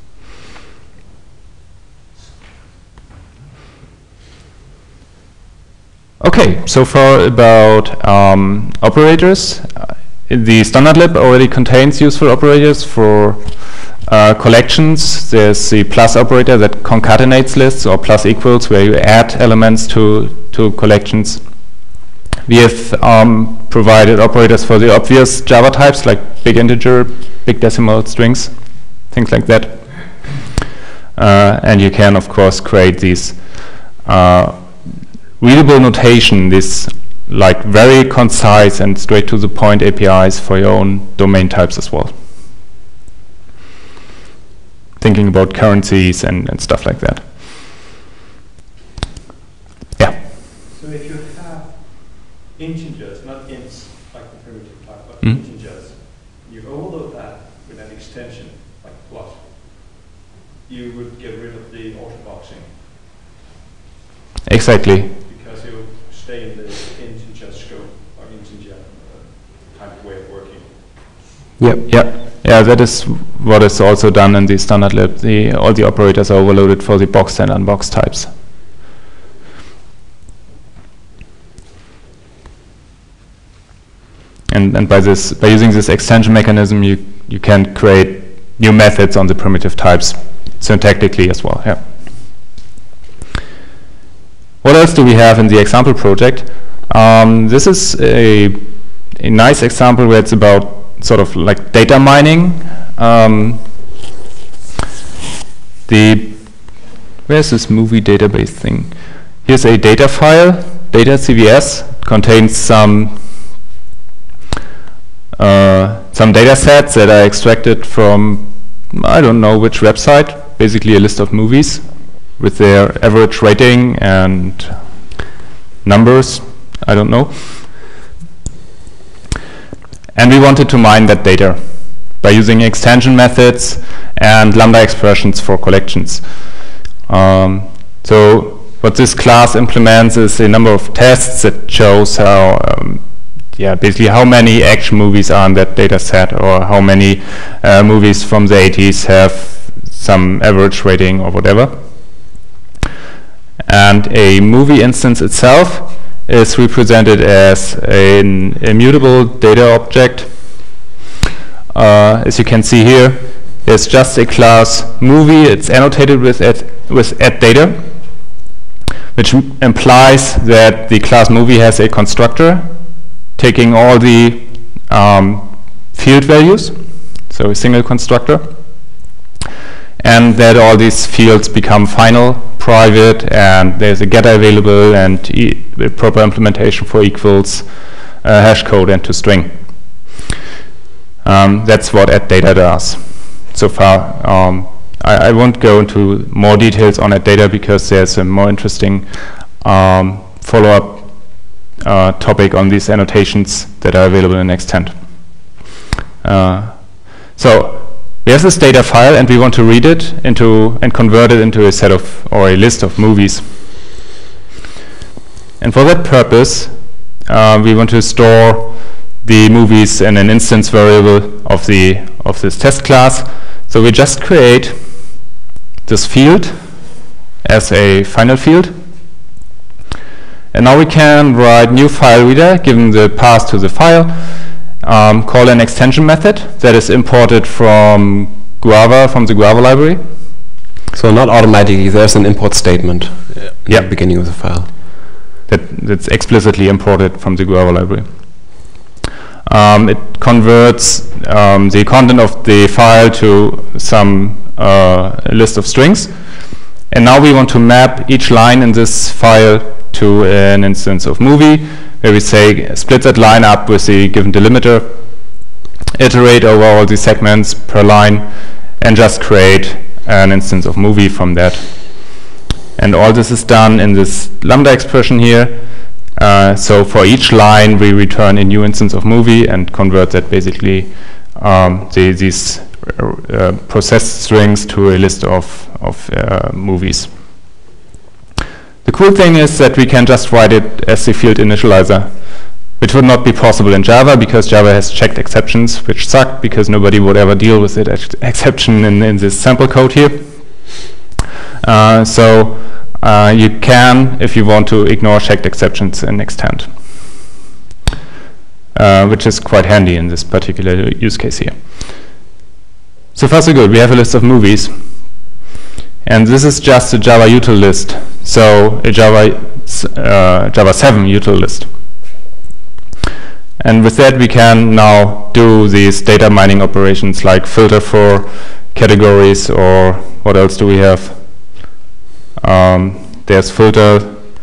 Okay, so far about operators. The standard lib already contains useful operators for collections. There's the plus operator that concatenates lists, or plus equals, where you add elements to collections. We have provided operators for the obvious Java types, like big integer, big decimal, strings, things like that. And you can, of course, create these readable notation, this like very concise and straight to the point APIs for your own domain types as well. Thinking about currencies and stuff like that. Yeah. So if you have integers, not ints like the primitive type, but integers, you overload that with an extension like plus, you would get rid of the autoboxing. Exactly. Because it will stay in the integer scope or integer type of way of working. Yep. Yeah, that is what is also done in the standard lib. All the operators are overloaded for the boxed and unboxed types. And by using this extension mechanism, you can create new methods on the primitive types syntactically as well. Yeah. What else do we have in the example project? This is a nice example where it's about sort of like data mining. Where's this movie database thing? Here's a data file, data CVS, contains some data sets that are extracted from, I don't know which website, basically a list of movies with their average rating and numbers, I don't know. And we wanted to mine that data by using extension methods and lambda expressions for collections. So what this class implements is a number of tests that shows how, basically how many action movies are in that data set, or how many movies from the 80s have some average rating or whatever. And a movie instance itself is represented as an immutable data object. As you can see here, it's just a class movie. It's annotated with add data, which implies that the class movie has a constructor taking all the field values, so a single constructor, and that all these fields become final, private, and there's a getter available and the proper implementation for equals, hash code, and toString. That's what add data does so far. I won't go into more details on add data because there's a more interesting follow-up topic on these annotations that are available in Xtend. So we have this data file and we want to read it into and convert it into a set of or a list of movies. And for that purpose, we want to store the movies in an instance variable of this test class. So we just create this field as a final field. And now we can write new file reader, given the path to the file, call an extension method that is imported from Guava, from the Guava library. So not automatically, there's an import statement at the beginning of the file. That's explicitly imported from the Guava library. It converts the content of the file to some list of strings. And now we want to map each line in this file to an instance of movie, where we say split that line up with the given delimiter, iterate over all the segments per line, and just create an instance of movie from that. And all this is done in this lambda expression here. So for each line we return a new instance of movie and convert that basically these processed strings to a list of movies. The cool thing is that we can just write it as a field initializer, which would not be possible in Java because Java has checked exceptions, which suck because nobody would ever deal with it exception in this sample code here. So you can, if you want to, ignore checked exceptions in Xtend, which is quite handy in this particular use case here. So far so good. We have a list of movies. And this is just a Java util list, so a Java 7 util list. And with that we can now do these data mining operations like filter for categories, or what else do we have? There's filter.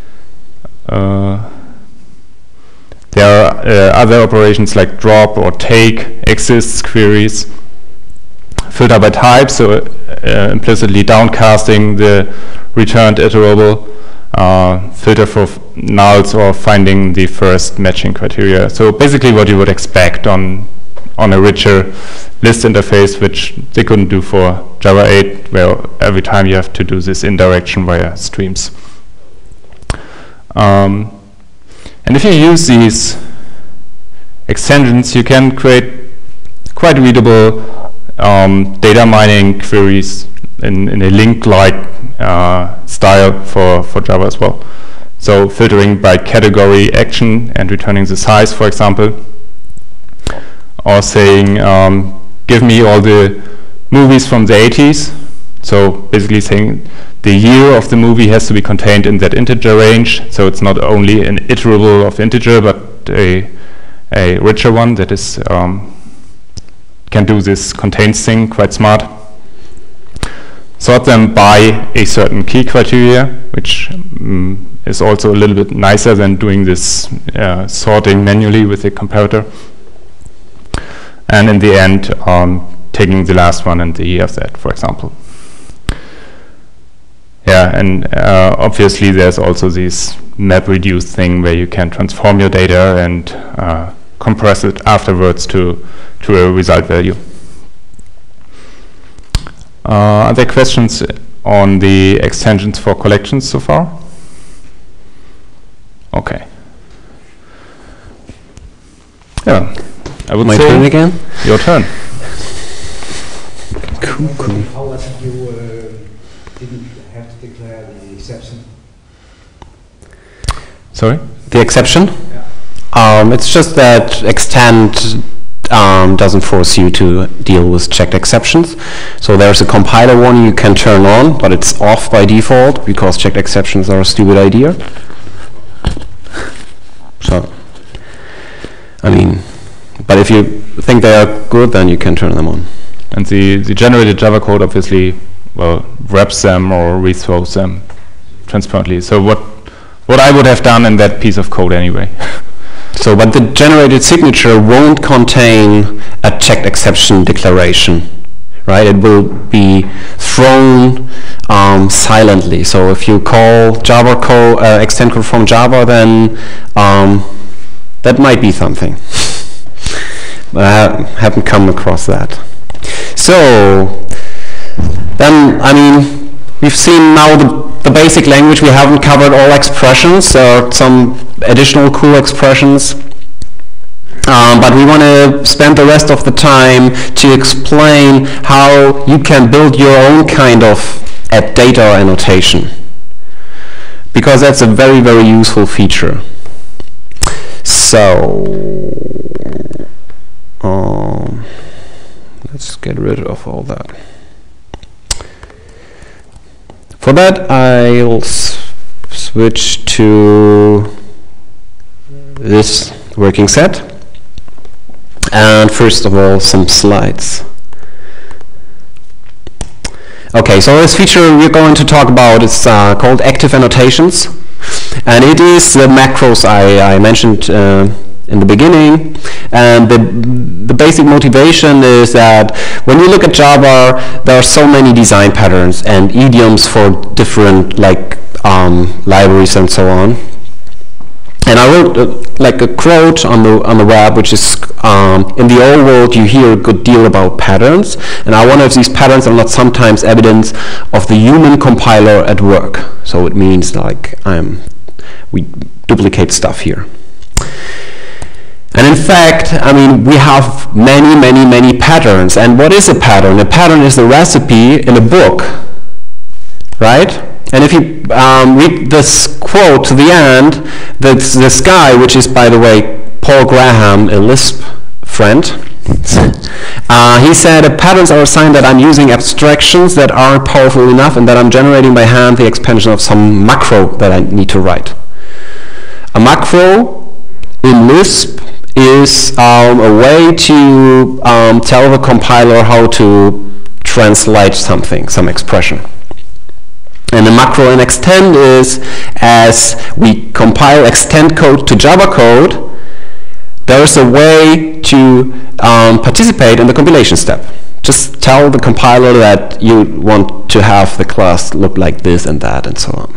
There are other operations like drop or take, exists queries. Filter by type, so implicitly downcasting the returned iterable, filter for nulls or finding the first matching criteria. So basically what you would expect on a richer list interface, which they couldn't do for Java 8, where every time you have to do this indirection via streams. And if you use these extensions, you can create quite readable data mining queries in a link-like style for Java as well. So filtering by category action and returning the size, for example, or saying give me all the movies from the 80s. So basically saying the year of the movie has to be contained in that integer range. So it's not only an iterable of integer, but a richer one that is can do this contains thing quite smart. Sort them by a certain key criteria, which is also a little bit nicer than doing this sorting manually with a comparator. And in the end, taking the last one and the year of that, for example. Yeah, and obviously there's also this map reduce thing where you can transform your data and compress it afterwards to a result value. Are there questions on the extensions for collections so far? Okay. Yeah, I would say. My turn again? Your turn. Cool. How was it you didn't have to declare the exception? Sorry? The exception? Yeah. It's just that Xtend doesn't force you to deal with checked exceptions. So there's a compiler one you can turn on, but it's off by default because checked exceptions are a stupid idea. So, I mean, but if you think they are good, then you can turn them on. And the generated Java code obviously, well, wraps them or rethrows them transparently. So what I would have done in that piece of code anyway. So, but the generated signature won't contain a checked exception declaration, right? It will be thrown silently. So if you call Java code, Xtend code from Java, then that might be something. I haven't come across that. So then, I mean, we've seen now the basic language. We haven't covered all expressions or some additional cool expressions. But we want to spend the rest of the time to explain how you can build your own kind of data annotation, because that's a very, very useful feature. So let's get rid of all that. For that, I'll switch to this working set. And first of all, some slides. Okay, so this feature we're going to talk about is called active annotations. And it is the macros I mentioned in the beginning. And the basic motivation is that when you look at Java, there are so many design patterns and idioms for different libraries and so on. And I wrote like a quote on the web, which is in the old world you hear a good deal about patterns, and I wonder if these patterns are not sometimes evidence of the human compiler at work. So it means like we duplicate stuff here. And in fact, I mean, we have many patterns. And what is a pattern? A pattern is a recipe in a book, right? And if you read this quote to the end, this guy, which is, by the way, Paul Graham, a Lisp friend, he said, patterns are a sign that I'm using abstractions that aren't powerful enough and that I'm generating by hand the expansion of some macro that I need to write. A macro in Lisp is a way to tell the compiler how to translate something, some expression. And the macro in Xtend is, as we compile Xtend code to Java code, there is a way to participate in the compilation step. Just tell the compiler that you want to have the class look like this and that and so on.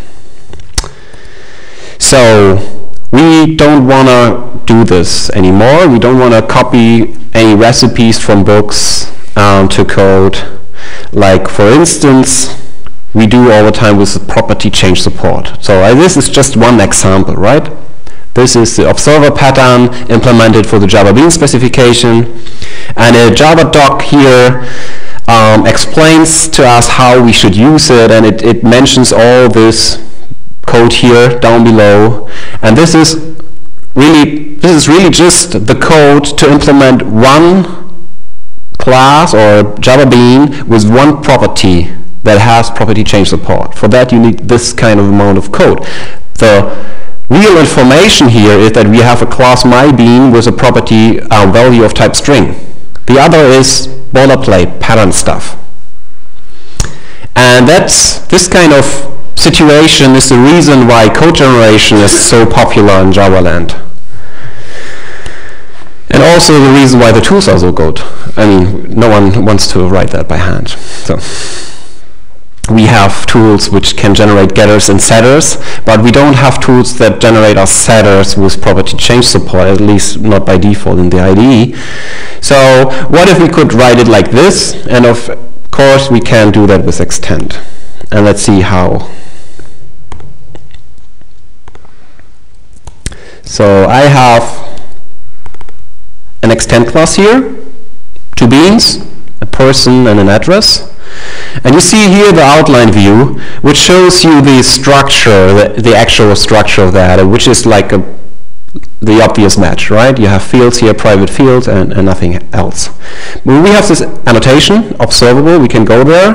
So we don't want to do this anymore. We don't want to copy any recipes from books to code. Like, for instance, we do all the time with property change support. So this is just one example, right? This is the observer pattern implemented for the Java Bean specification. And a Java doc here explains to us how we should use it, and it mentions all this code here down below. And this is really just the code to implement one class or Java Bean with one property that has property change support. For that you need this kind of amount of code. The real information here is that we have a class myBean with a property value of type string. The other is boilerplate pattern stuff. And this kind of situation is the reason why code generation is so popular in Java land. And also the reason why the tools are so good. I mean, no one wants to write that by hand. So we have tools which can generate getters and setters, but we don't have tools that generate our setters with property change support, at least not by default in the IDE. So what if we could write it like this? And of course we can do that with Xtend. And let's see how. So I have an Xtend class here, two beans, a person and an address. And you see here the outline view, which shows you the structure, the actual structure of that, which is like the obvious match, right? You have fields here, private fields, and nothing else. When we have this annotation, observable, we can go there.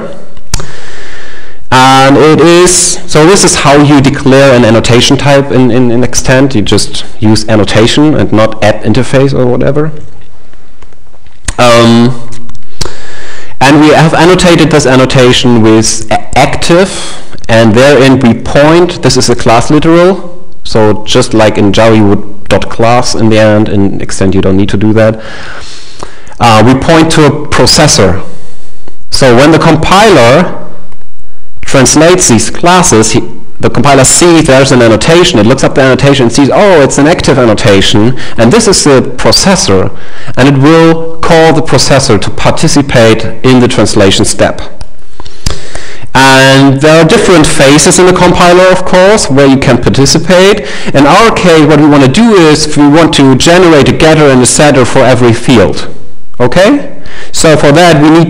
And so this is how you declare an annotation type in Xtend. You just use annotation and not add interface or whatever. And we have annotated this annotation with active, and therein we point. This is a class literal, so just like in Java you would .class in the end. In Xtend you don't need to do that. We point to a processor. So when the compiler translates these classes, the compiler sees there's an annotation, it looks up the annotation and sees, oh, it's an active annotation, and this is the processor, and it will call the processor to participate in the translation step. And there are different phases in the compiler, of course, where you can participate. In our case, what we want to do is we want to generate a getter and a setter for every field. Okay? So for that, we need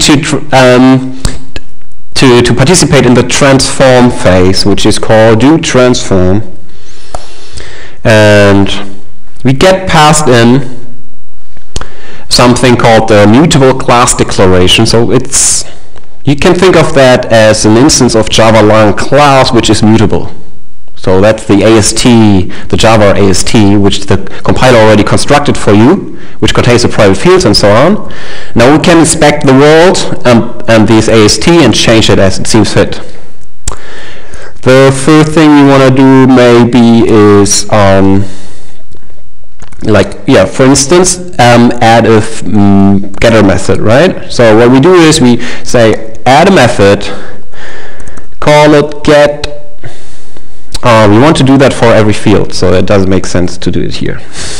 to participate in the transform phase, which is called do transform. And we get passed in something called the mutable class declaration. So you can think of that as an instance of Java lang class which is mutable. So that's the AST, the Java AST, which the compiler already constructed for you, which contains the private fields and so on. Now we can inspect the world and this AST and change it as it seems fit. The first thing you want to do maybe is for instance, add a getter method, right? So what we do is we say add a method, call it get. We want to do that for every field, so it doesn't make sense to do it here.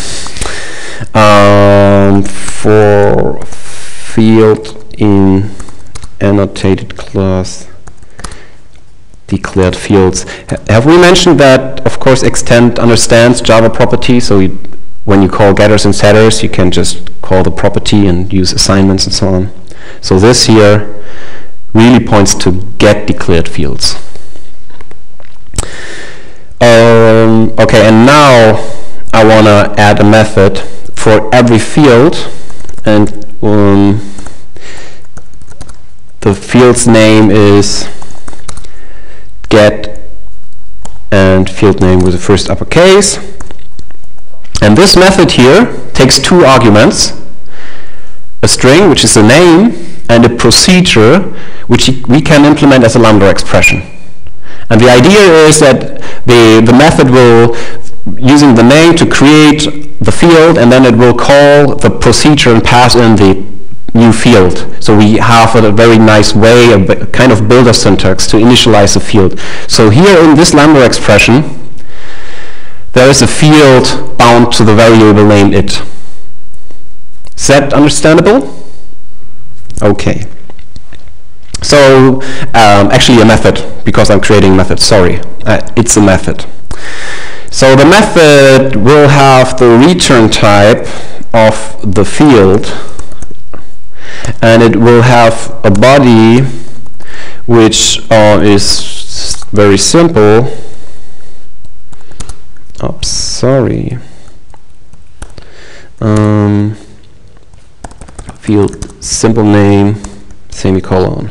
For field in annotated class declared fields. Have we mentioned that, of course, Xtend understands Java properties, so when you call getters and setters, you can just call the property and use assignments and so on. So this here really points to get declared fields. Okay, and now I want to add a method for every field, and the field's name is get and field name with the first uppercase. And this method here takes two arguments, a string, which is the name, and a procedure, which we can implement as a lambda expression. And the idea is that the method will, using the name to create the field, and then it will call the procedure and pass in the new field. So we have a very nice way, a kind of builder syntax to initialize the field. So here in this lambda expression, there is a field bound to the variable named it. Is that understandable? Okay. So actually a method, because I'm creating a method, sorry. It's a method. So the method will have the return type of the field, and it will have a body which is very simple. Oops, sorry. Field simple name semicolon.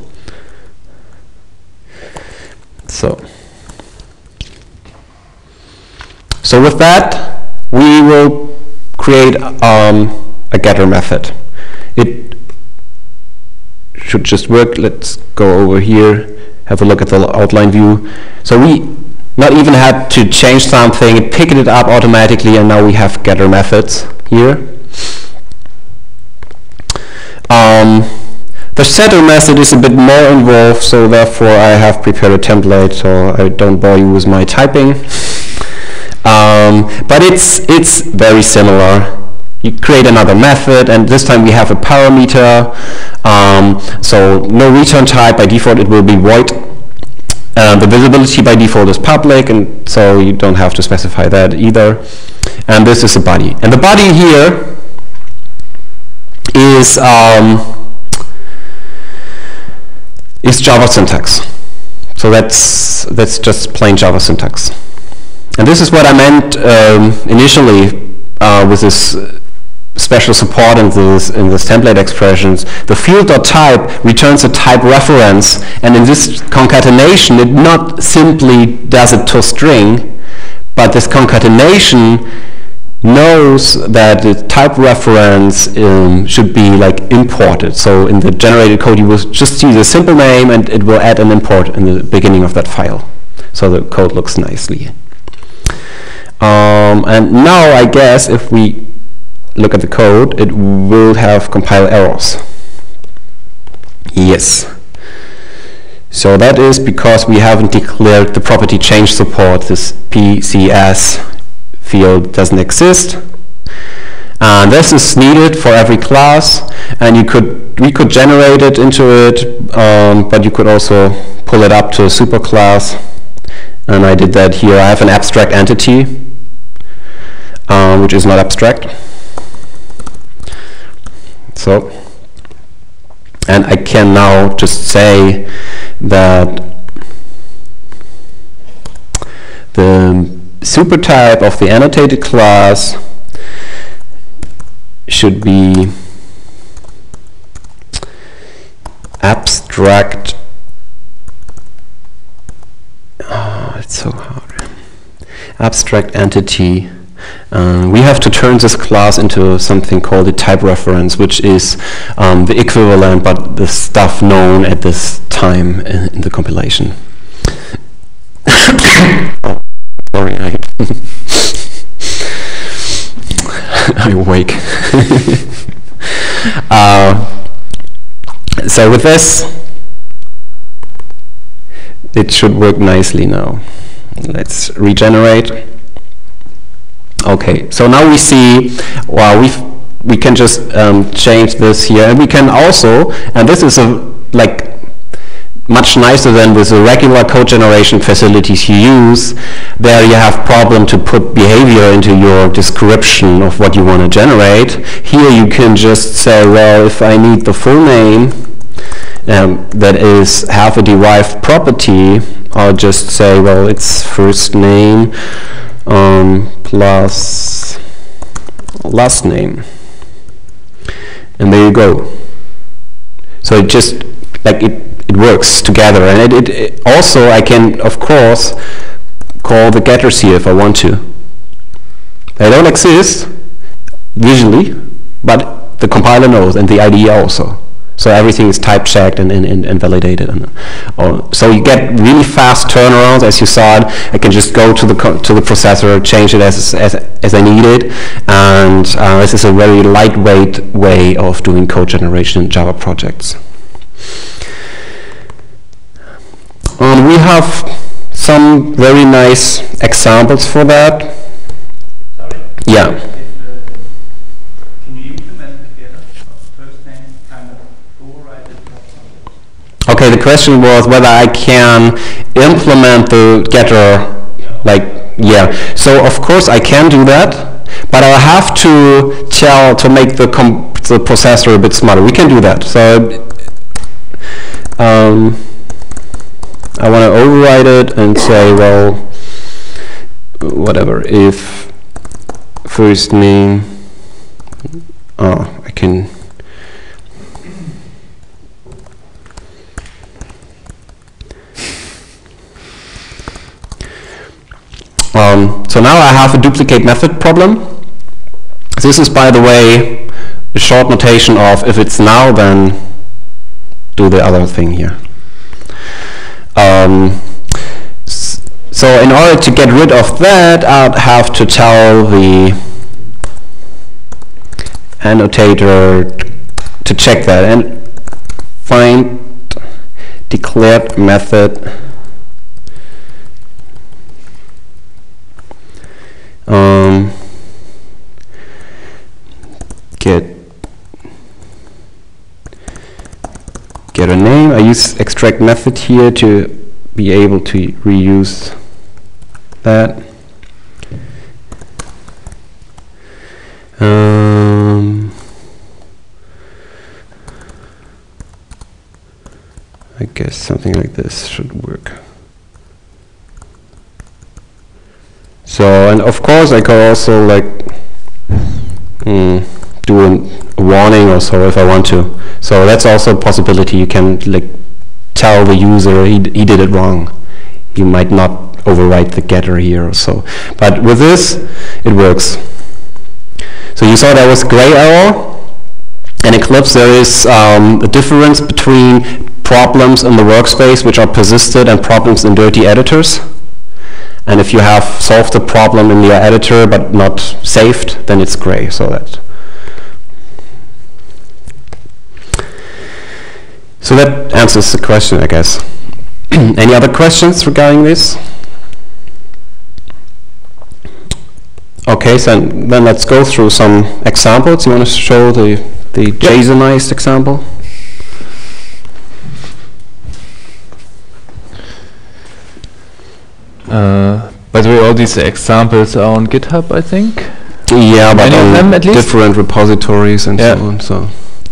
So with that, we will create a getter method. It should just work. Let's go over here, have a look at the outline view. So we not even had to change something, it picked it up automatically, and now we have getter methods here. The setter method is a bit more involved, so therefore I have prepared a template so I don't bore you with my typing. But it's very similar. You create another method, and this time we have a parameter. So no return type, by default it will be void. The visibility by default is public, and so you don't have to specify that either. And this is a body. And the body here is Java syntax. So that's just plain Java syntax. And this is what I meant initially with this special support in this template expressions. The field.type returns a type reference, and in this concatenation it not simply does it to string, but this concatenation knows that the type reference should be like imported. So in the generated code you will just see the simple name, and it will add an import in the beginning of that file. So the code looks nicely. And now I guess if we look at the code, it will have compile errors. Yes. So that is because we haven't declared the property change support. This PCS field doesn't exist. And this is needed for every class, and we could generate it into it, but you could also pull it up to a superclass. And I did that here. I have an abstract entity, which is not abstract. So, and I can now just say that the supertype of the annotated class should be abstract. Oh, it's so hard. Abstract entity. We have to turn this class into something called a type reference, which is the equivalent, but the stuff known at this time in the compilation. Oh, sorry, I'm awake. So with this, it should work nicely now. Let's regenerate. Okay, so now we see, well, we can just change this here, and we can also, and this is like much nicer than with the regular code generation facilities you use. There you have problem to put behavior into your description of what you want to generate. Here you can just say, well, if I need the full name that is have a derived property, I'll just say, well, it's first name plus last name, and there you go. So it just like it works together, and it also, I can of course call the getters here if I want to. They don't exist visually, but the compiler knows, and the IDE also. So everything is type checked and validated, so you get really fast turnarounds. As you saw it, I can just go to the processor, change it as I need it, and this is a very lightweight way of doing code generation in Java projects. We have some very nice examples for that. Sorry? Yeah. Can you implement the getter of first name kind of override it? Okay, the question was whether I can implement the getter, like, yeah. So of course I can do that, but I'll have to make the processor a bit smarter. We can do that. So I want to override it and say, well, whatever, if first name, I can, so now I have a duplicate method problem. This is, by the way, a short notation of if it's now, then do the other thing here. So in order to get rid of that, I'd have to tell the annotator to check that and find declared method get a name. I use extract method here to be able to reuse that. I guess something like this should work. So, and of course I could also like do a warning or so if I want to. So that's also a possibility. You can like tell the user he did it wrong. You might not overwrite the getter here or so. But with this, it works. So you saw there was gray error. In Eclipse there is a difference between problems in the workspace which are persisted and problems in dirty editors. And if you have solved the problem in your editor but not saved, then it's gray. So that answers the question, I guess. Any other questions regarding this? Okay, so then let's go through some examples. You want to show the JSONized example? By the way, all these examples are on GitHub, I think. Yeah, but Many of them at least? Different repositories and so on. So.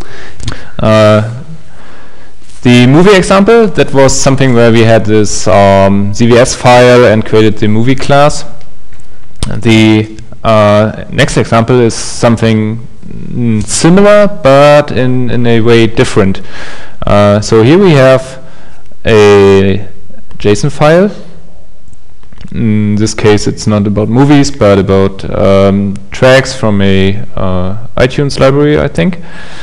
The movie example, that was something where we had this CVS file and created the movie class. The next example is something similar, but in a way different. So here we have a JSON file. In this case, it's not about movies, but about tracks from a iTunes library, I think.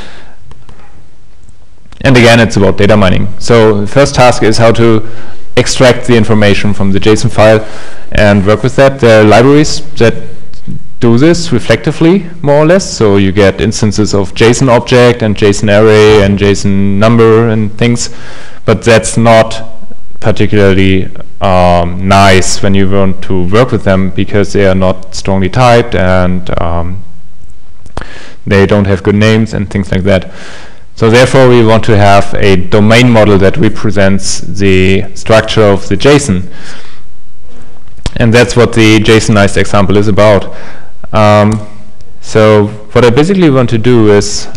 And again, it's about data mining. So the first task is how to extract the information from the JSON file and work with that. There are libraries that do this reflectively, more or less. So you get instances of JSON object and JSON array and JSON number and things, but that's not particularly nice when you want to work with them, because they are not strongly typed and they don't have good names and things like that. So therefore we want to have a domain model that represents the structure of the JSON. And that's what the JSONized example is about. So what I basically want to do is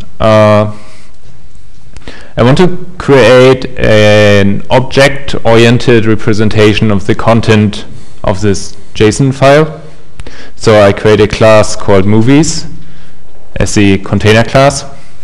I want to create an object-oriented representation of the content of this JSON file. So I create a class called movies as the container class,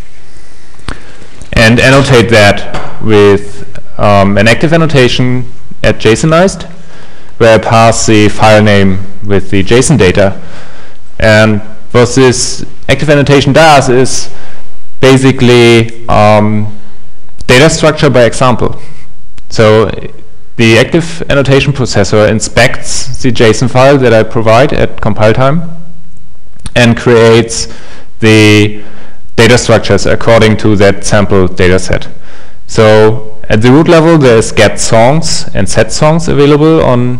and annotate that with an active annotation at JSONized, where I pass the file name with the JSON data. And what this active annotation does is basically data structure by example. So the active annotation processor inspects the JSON file that I provide at compile time and creates the data structures according to that sample data set. So at the root level, there's get songs and set songs available on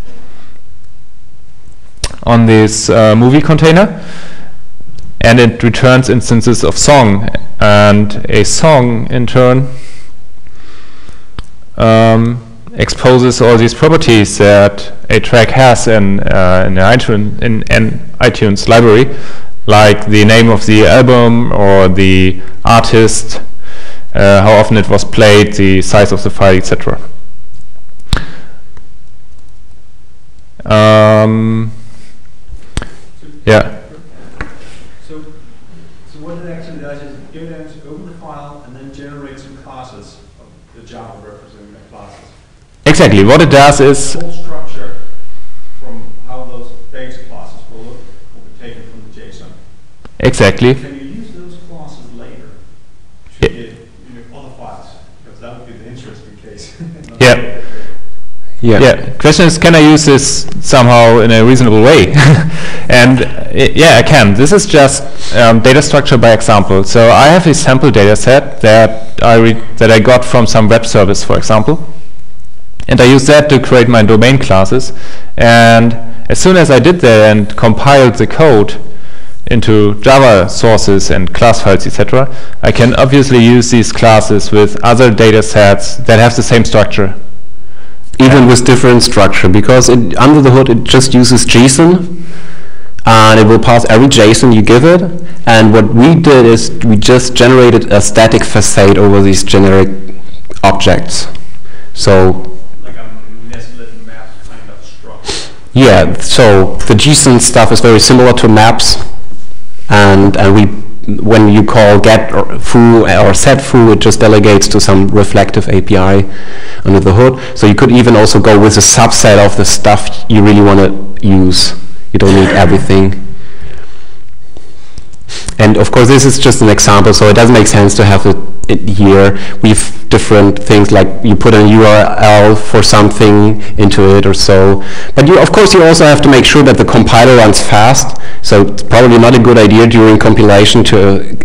this movie container, and it returns instances of song, and a song in turn exposes all these properties that a track has in an iTunes library, like the name of the album or the artist, how often it was played, the size of the file, etc. Yeah. So what it actually does is go down to open the file and then generate some classes of the Java representing the classes. Exactly. What it does is the whole structure from how those data classes will look will be taken from the JSON. exactly. Can you use those classes later to get other files? Because that would be the interesting case. Yeah. Yeah. Question is, can I use this somehow in a reasonable way? And yeah, I can. This is just data structure by example. So I have a sample data set that I got from some web service, for example, and I use that to create my domain classes. And as soon as I did that and compiled the code into Java sources and class files, etc., I can obviously use these classes with other data sets that have the same structure. Even with different structure, because under the hood it just uses JSON, and it will pass every JSON you give it. And what we did is we just generated a static facade over these generic objects. So like a nested map kind of structure. yeah, so the JSON stuff is very similar to maps, and when you call get or foo or set foo, it just delegates to some reflective API under the hood. So you could even also go with a subset of the stuff you really want to use. You don't need everything. And of course, this is just an example, so it doesn't make sense to have it here. We've different things, like you put a URL for something into it or so. But of course, you also have to make sure that the compiler runs fast. So it's probably not a good idea during compilation to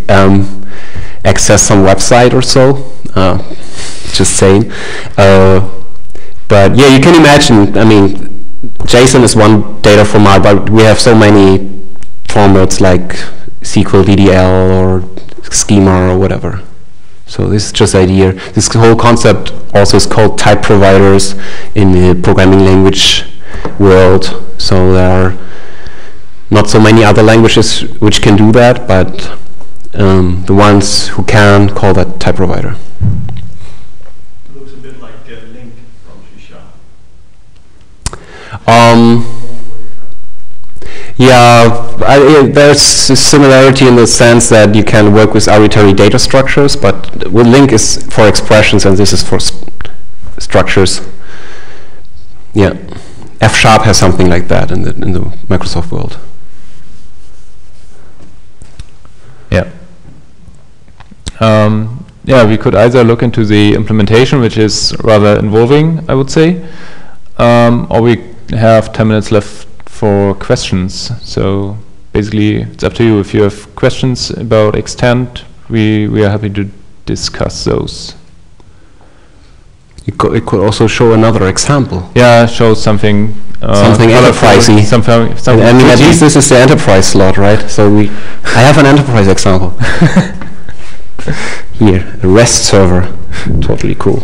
access some website or so. Just saying. But yeah, you can imagine, I mean, JSON is one data format, but we have so many formats like SQL, DDL, or schema, or whatever. So this is just the idea. This whole concept also is called type providers in the programming language world. So there are not so many other languages which can do that, but the ones who can call that type provider. Looks a bit like a link from C#. Yeah, there's a similarity in the sense that you can work with arbitrary data structures, but with link is for expressions and this is for structures. Yeah, F# has something like that in the Microsoft world. Yeah. Yeah, we could either look into the implementation, which is rather involving, I would say, or we have 10 minutes left for questions. So basically, it's up to you. If you have questions about Xtend, we are happy to discuss those. It could also show another example. Yeah, show something something enterprisey. Something I mean, at least this is the enterprise slot, right? So I have an enterprise example. Here, a REST server. Totally cool.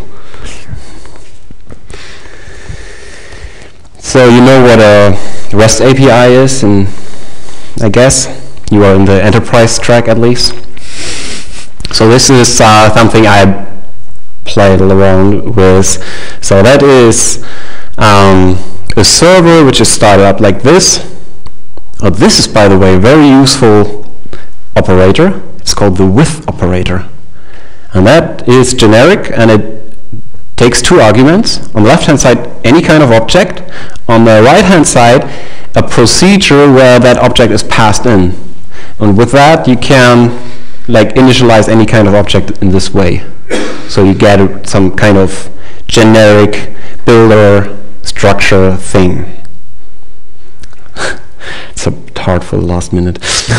So you know what a REST API is, and I guess you are in the enterprise track at least. So this is something I played around with. So that is a server which is started up like this. Oh, this is, by the way, a very useful operator. It's called the with operator. And that is generic, and it takes two arguments. On the left-hand side, any kind of object. On the right-hand side, a procedure where that object is passed in. And with that, you can initialize any kind of object in this way. So you get some kind of generic builder structure thing. It's a hard for the last minute.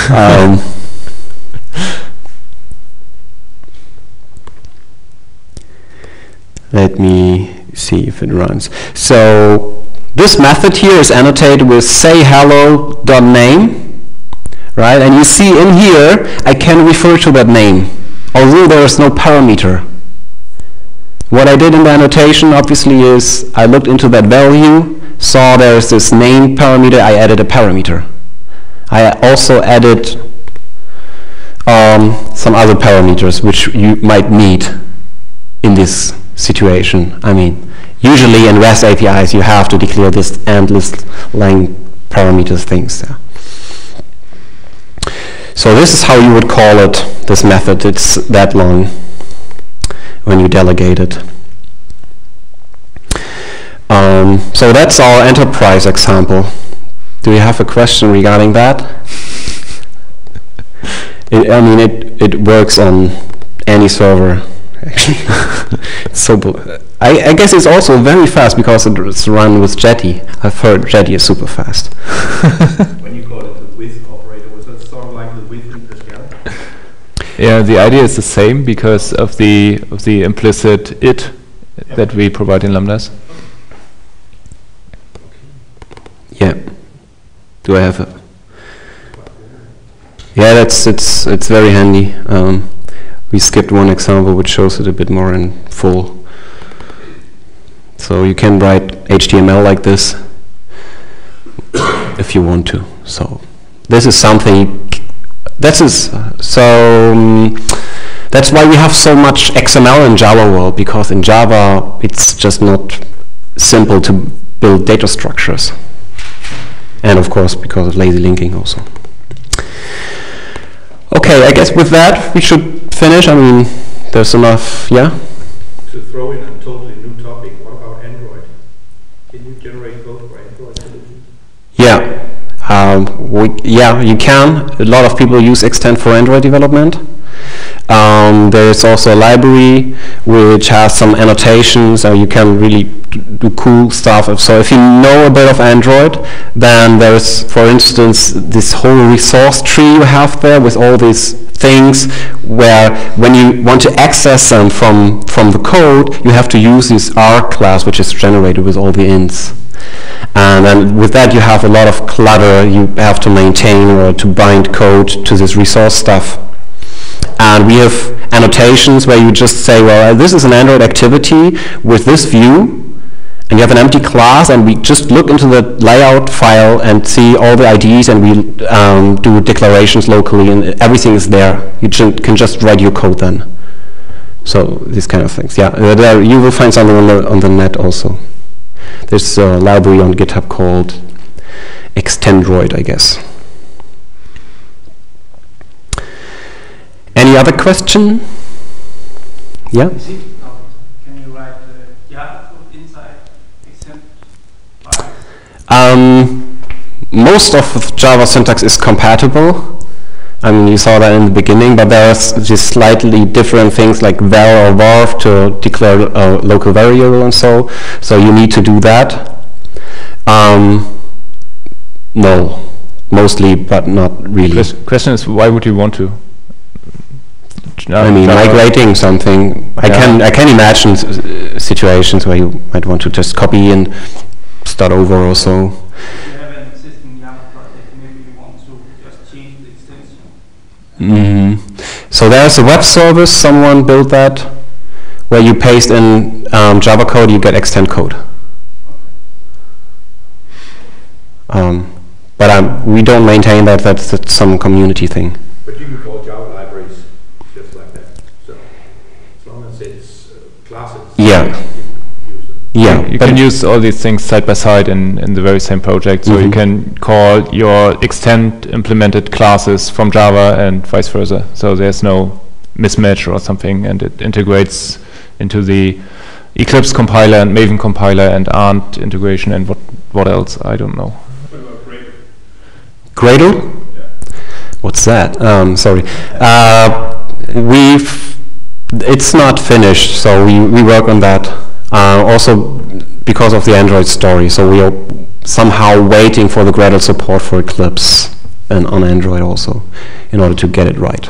Let me see if it runs. So this method here is annotated with sayHello.name, right? And you see in here, I can refer to that name, although there is no parameter. What I did in the annotation, obviously, is I looked into that value, saw there's this name parameter, I added a parameter. I also added some other parameters which you might need in this situation. I mean, usually in REST APIs you have to declare this endless length parameters things there. So this is how you would call it, this method. It's that long when you delegate it. So that's our enterprise example. Do you have a question regarding that? It works on any server, actually. So I guess it's also very fast because it's run with Jetty. I've heard Jetty is super fast. When you call it the with operator, was that sort of like the with in Pascal? Yeah, the idea is the same because of the implicit it that we provide in lambdas. Yeah. Do I have a? Yeah, it's very handy. We skipped one example which shows it a bit more in full. So you can write HTML like this if you want to. So this is something. That's why we have so much XML in Java world, because in Java it's just not simple to build data structures. And of course, because of lazy linking also. Okay, I guess with that we should finish. I mean, there's enough, yeah? To throw in a totally new topic, what about Android? Can you generate code for Android solutions? Yeah, yeah, you can. A lot of people use Xtend for Android development. There's also a library which has some annotations, so you can really do cool stuff. So if you know a bit of Android, then there's, for instance, this whole resource tree you have there with all these things where when you want to access them from the code, you have to use this R class which is generated with all the ints. And then with that you have a lot of clutter you have to maintain or to bind code to this resource stuff. And we have annotations where you just say, well, this is an Android activity with this view, and you have an empty class, and we just look into the layout file and see all the IDs, and we do declarations locally, and everything is there. You can just write your code then. So these kind of things. Yeah, there you will find something on the net also. There's a library on GitHub called Xtend, I guess. Any other question? Yeah? Can you write Java code inside Xtend files? Most of Java syntax is compatible. I mean, you saw that in the beginning, but there's just slightly different things like var or varf to declare a local variable and so you need to do that. No, mostly, but not really. Question is, why would you want to? I mean, migrating something. I can imagine situations where you might want to just copy and start over or so. If you have an existing Java project, maybe you want to just change the extension. So there's a web service, someone built that, where you paste in Java code, you get Xtend code. But we don't maintain that, that's some community thing. But you can call Java libraries just like that. So as long as it's classes, yeah. Yeah, you can use all these things side by side in the very same project. So you can call your Xtend implemented classes from Java and vice versa. So there's no mismatch or something, and it integrates into the Eclipse compiler and Maven compiler and ARNT integration and what else, I don't know. What about Gradle? Gradle? Yeah. What's that? Sorry. It's not finished, so we work on that. Also because of the Android story, so we are somehow waiting for the Gradle support for Eclipse and on Android also, in order to get it right.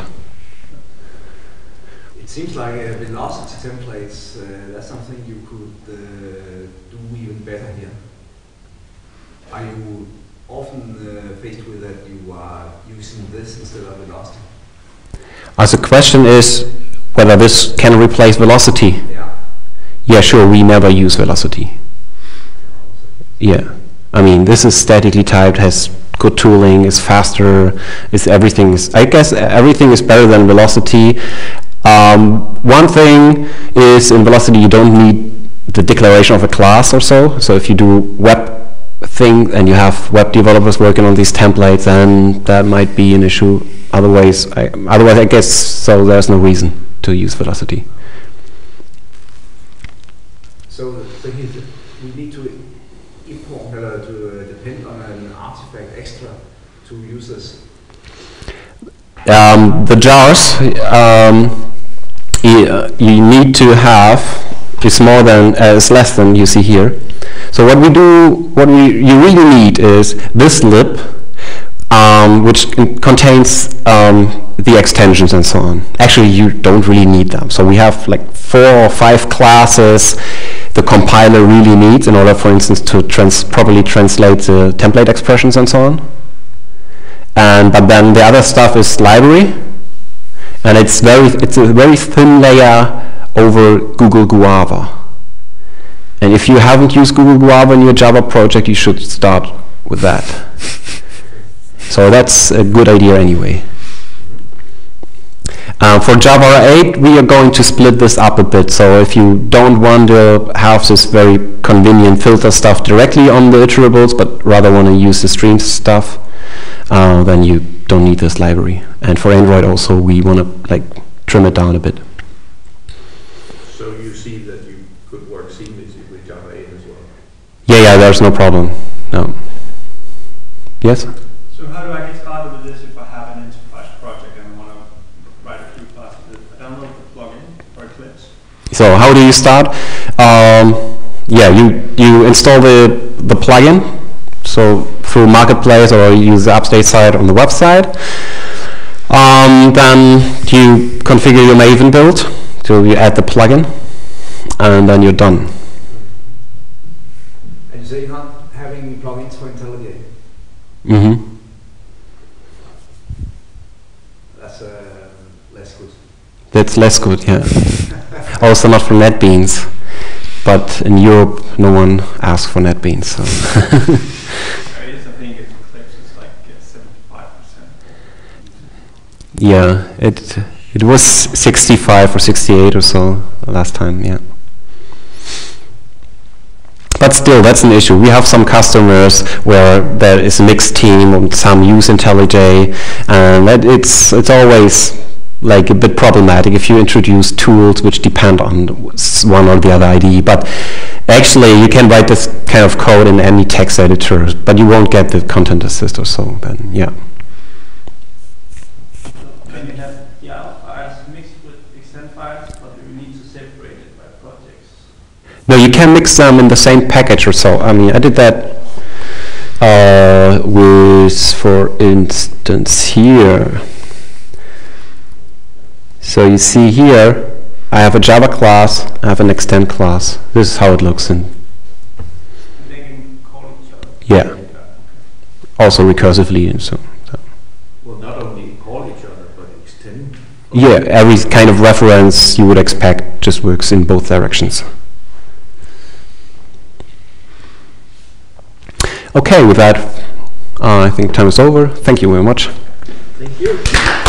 It seems like velocity templates, that's something you could do even better here. Are you often faced with that you are using this instead of velocity? As the question is whether this can replace velocity. Yeah. Yeah, sure, we never use velocity. Yeah, I mean, this is statically typed, has good tooling, is faster, I guess everything is better than velocity. One thing is in velocity you don't need the declaration of a class or so. So if you do web thing and you have web developers working on these templates, then that might be an issue. Otherwise, I guess so. There's no reason to use velocity. So the thing is, we need to import to depend on an artifact extra to use this. The jars you need to have is less than you see here. So what you really need is this lib, which contains the extensions and so on. Actually, you don't really need them. So we have like 4 or 5 classes the compiler really needs in order, for instance, to properly translate the template expressions and so on. But then the other stuff is library, and it's a very thin layer over Google Guava. And if you haven't used Google Guava in your Java project, you should start with that. So that's a good idea anyway. For Java 8, we are going to split this up a bit. So if you don't want to have this very convenient filter stuff directly on the iterables, but rather want to use the stream stuff, then you don't need this library. And for Android also, we want to trim it down a bit. So you see that you could work seamlessly with Java 8 as well? Yeah, there's no problem. No. Yes? So how do I get started with this if I have an enterprise project and I want to write a few classes So how do you start? Yeah, you install the plugin, so through Marketplace or use the Upstate site on the website. Then you configure your Maven build, so you add the plugin, and then you're done. And you say you're not having plugins for IntelliJ? Mm-hmm. That's less good. That's less good, yeah. Also not for NetBeans, but in Europe no one asks for NetBeans. So. I think Eclipse is like 75%. Yeah, it was 65 or 68 or so last time, yeah. But still, that's an issue. We have some customers where there is a mixed team, and some use IntelliJ, and it's always like a bit problematic if you introduce tools which depend on one or the other IDE. But actually, you can write this kind of code in any text editor, but you won't get the content assist or so. Then, yeah. Can you have files mixed with Xtend files, but you need to separate it by projects? No, you can mix them in the same package or so. I mean, I did that with, for instance, here. So you see here, I have a Java class, I have an Xtend class. This is how it looks in. They can call each other? Yeah. Also recursively and so. Well, not only call each other, but extend. Yeah, every kind of reference you would expect just works in both directions. Okay, with that, I think time is over. Thank you very much. Thank you.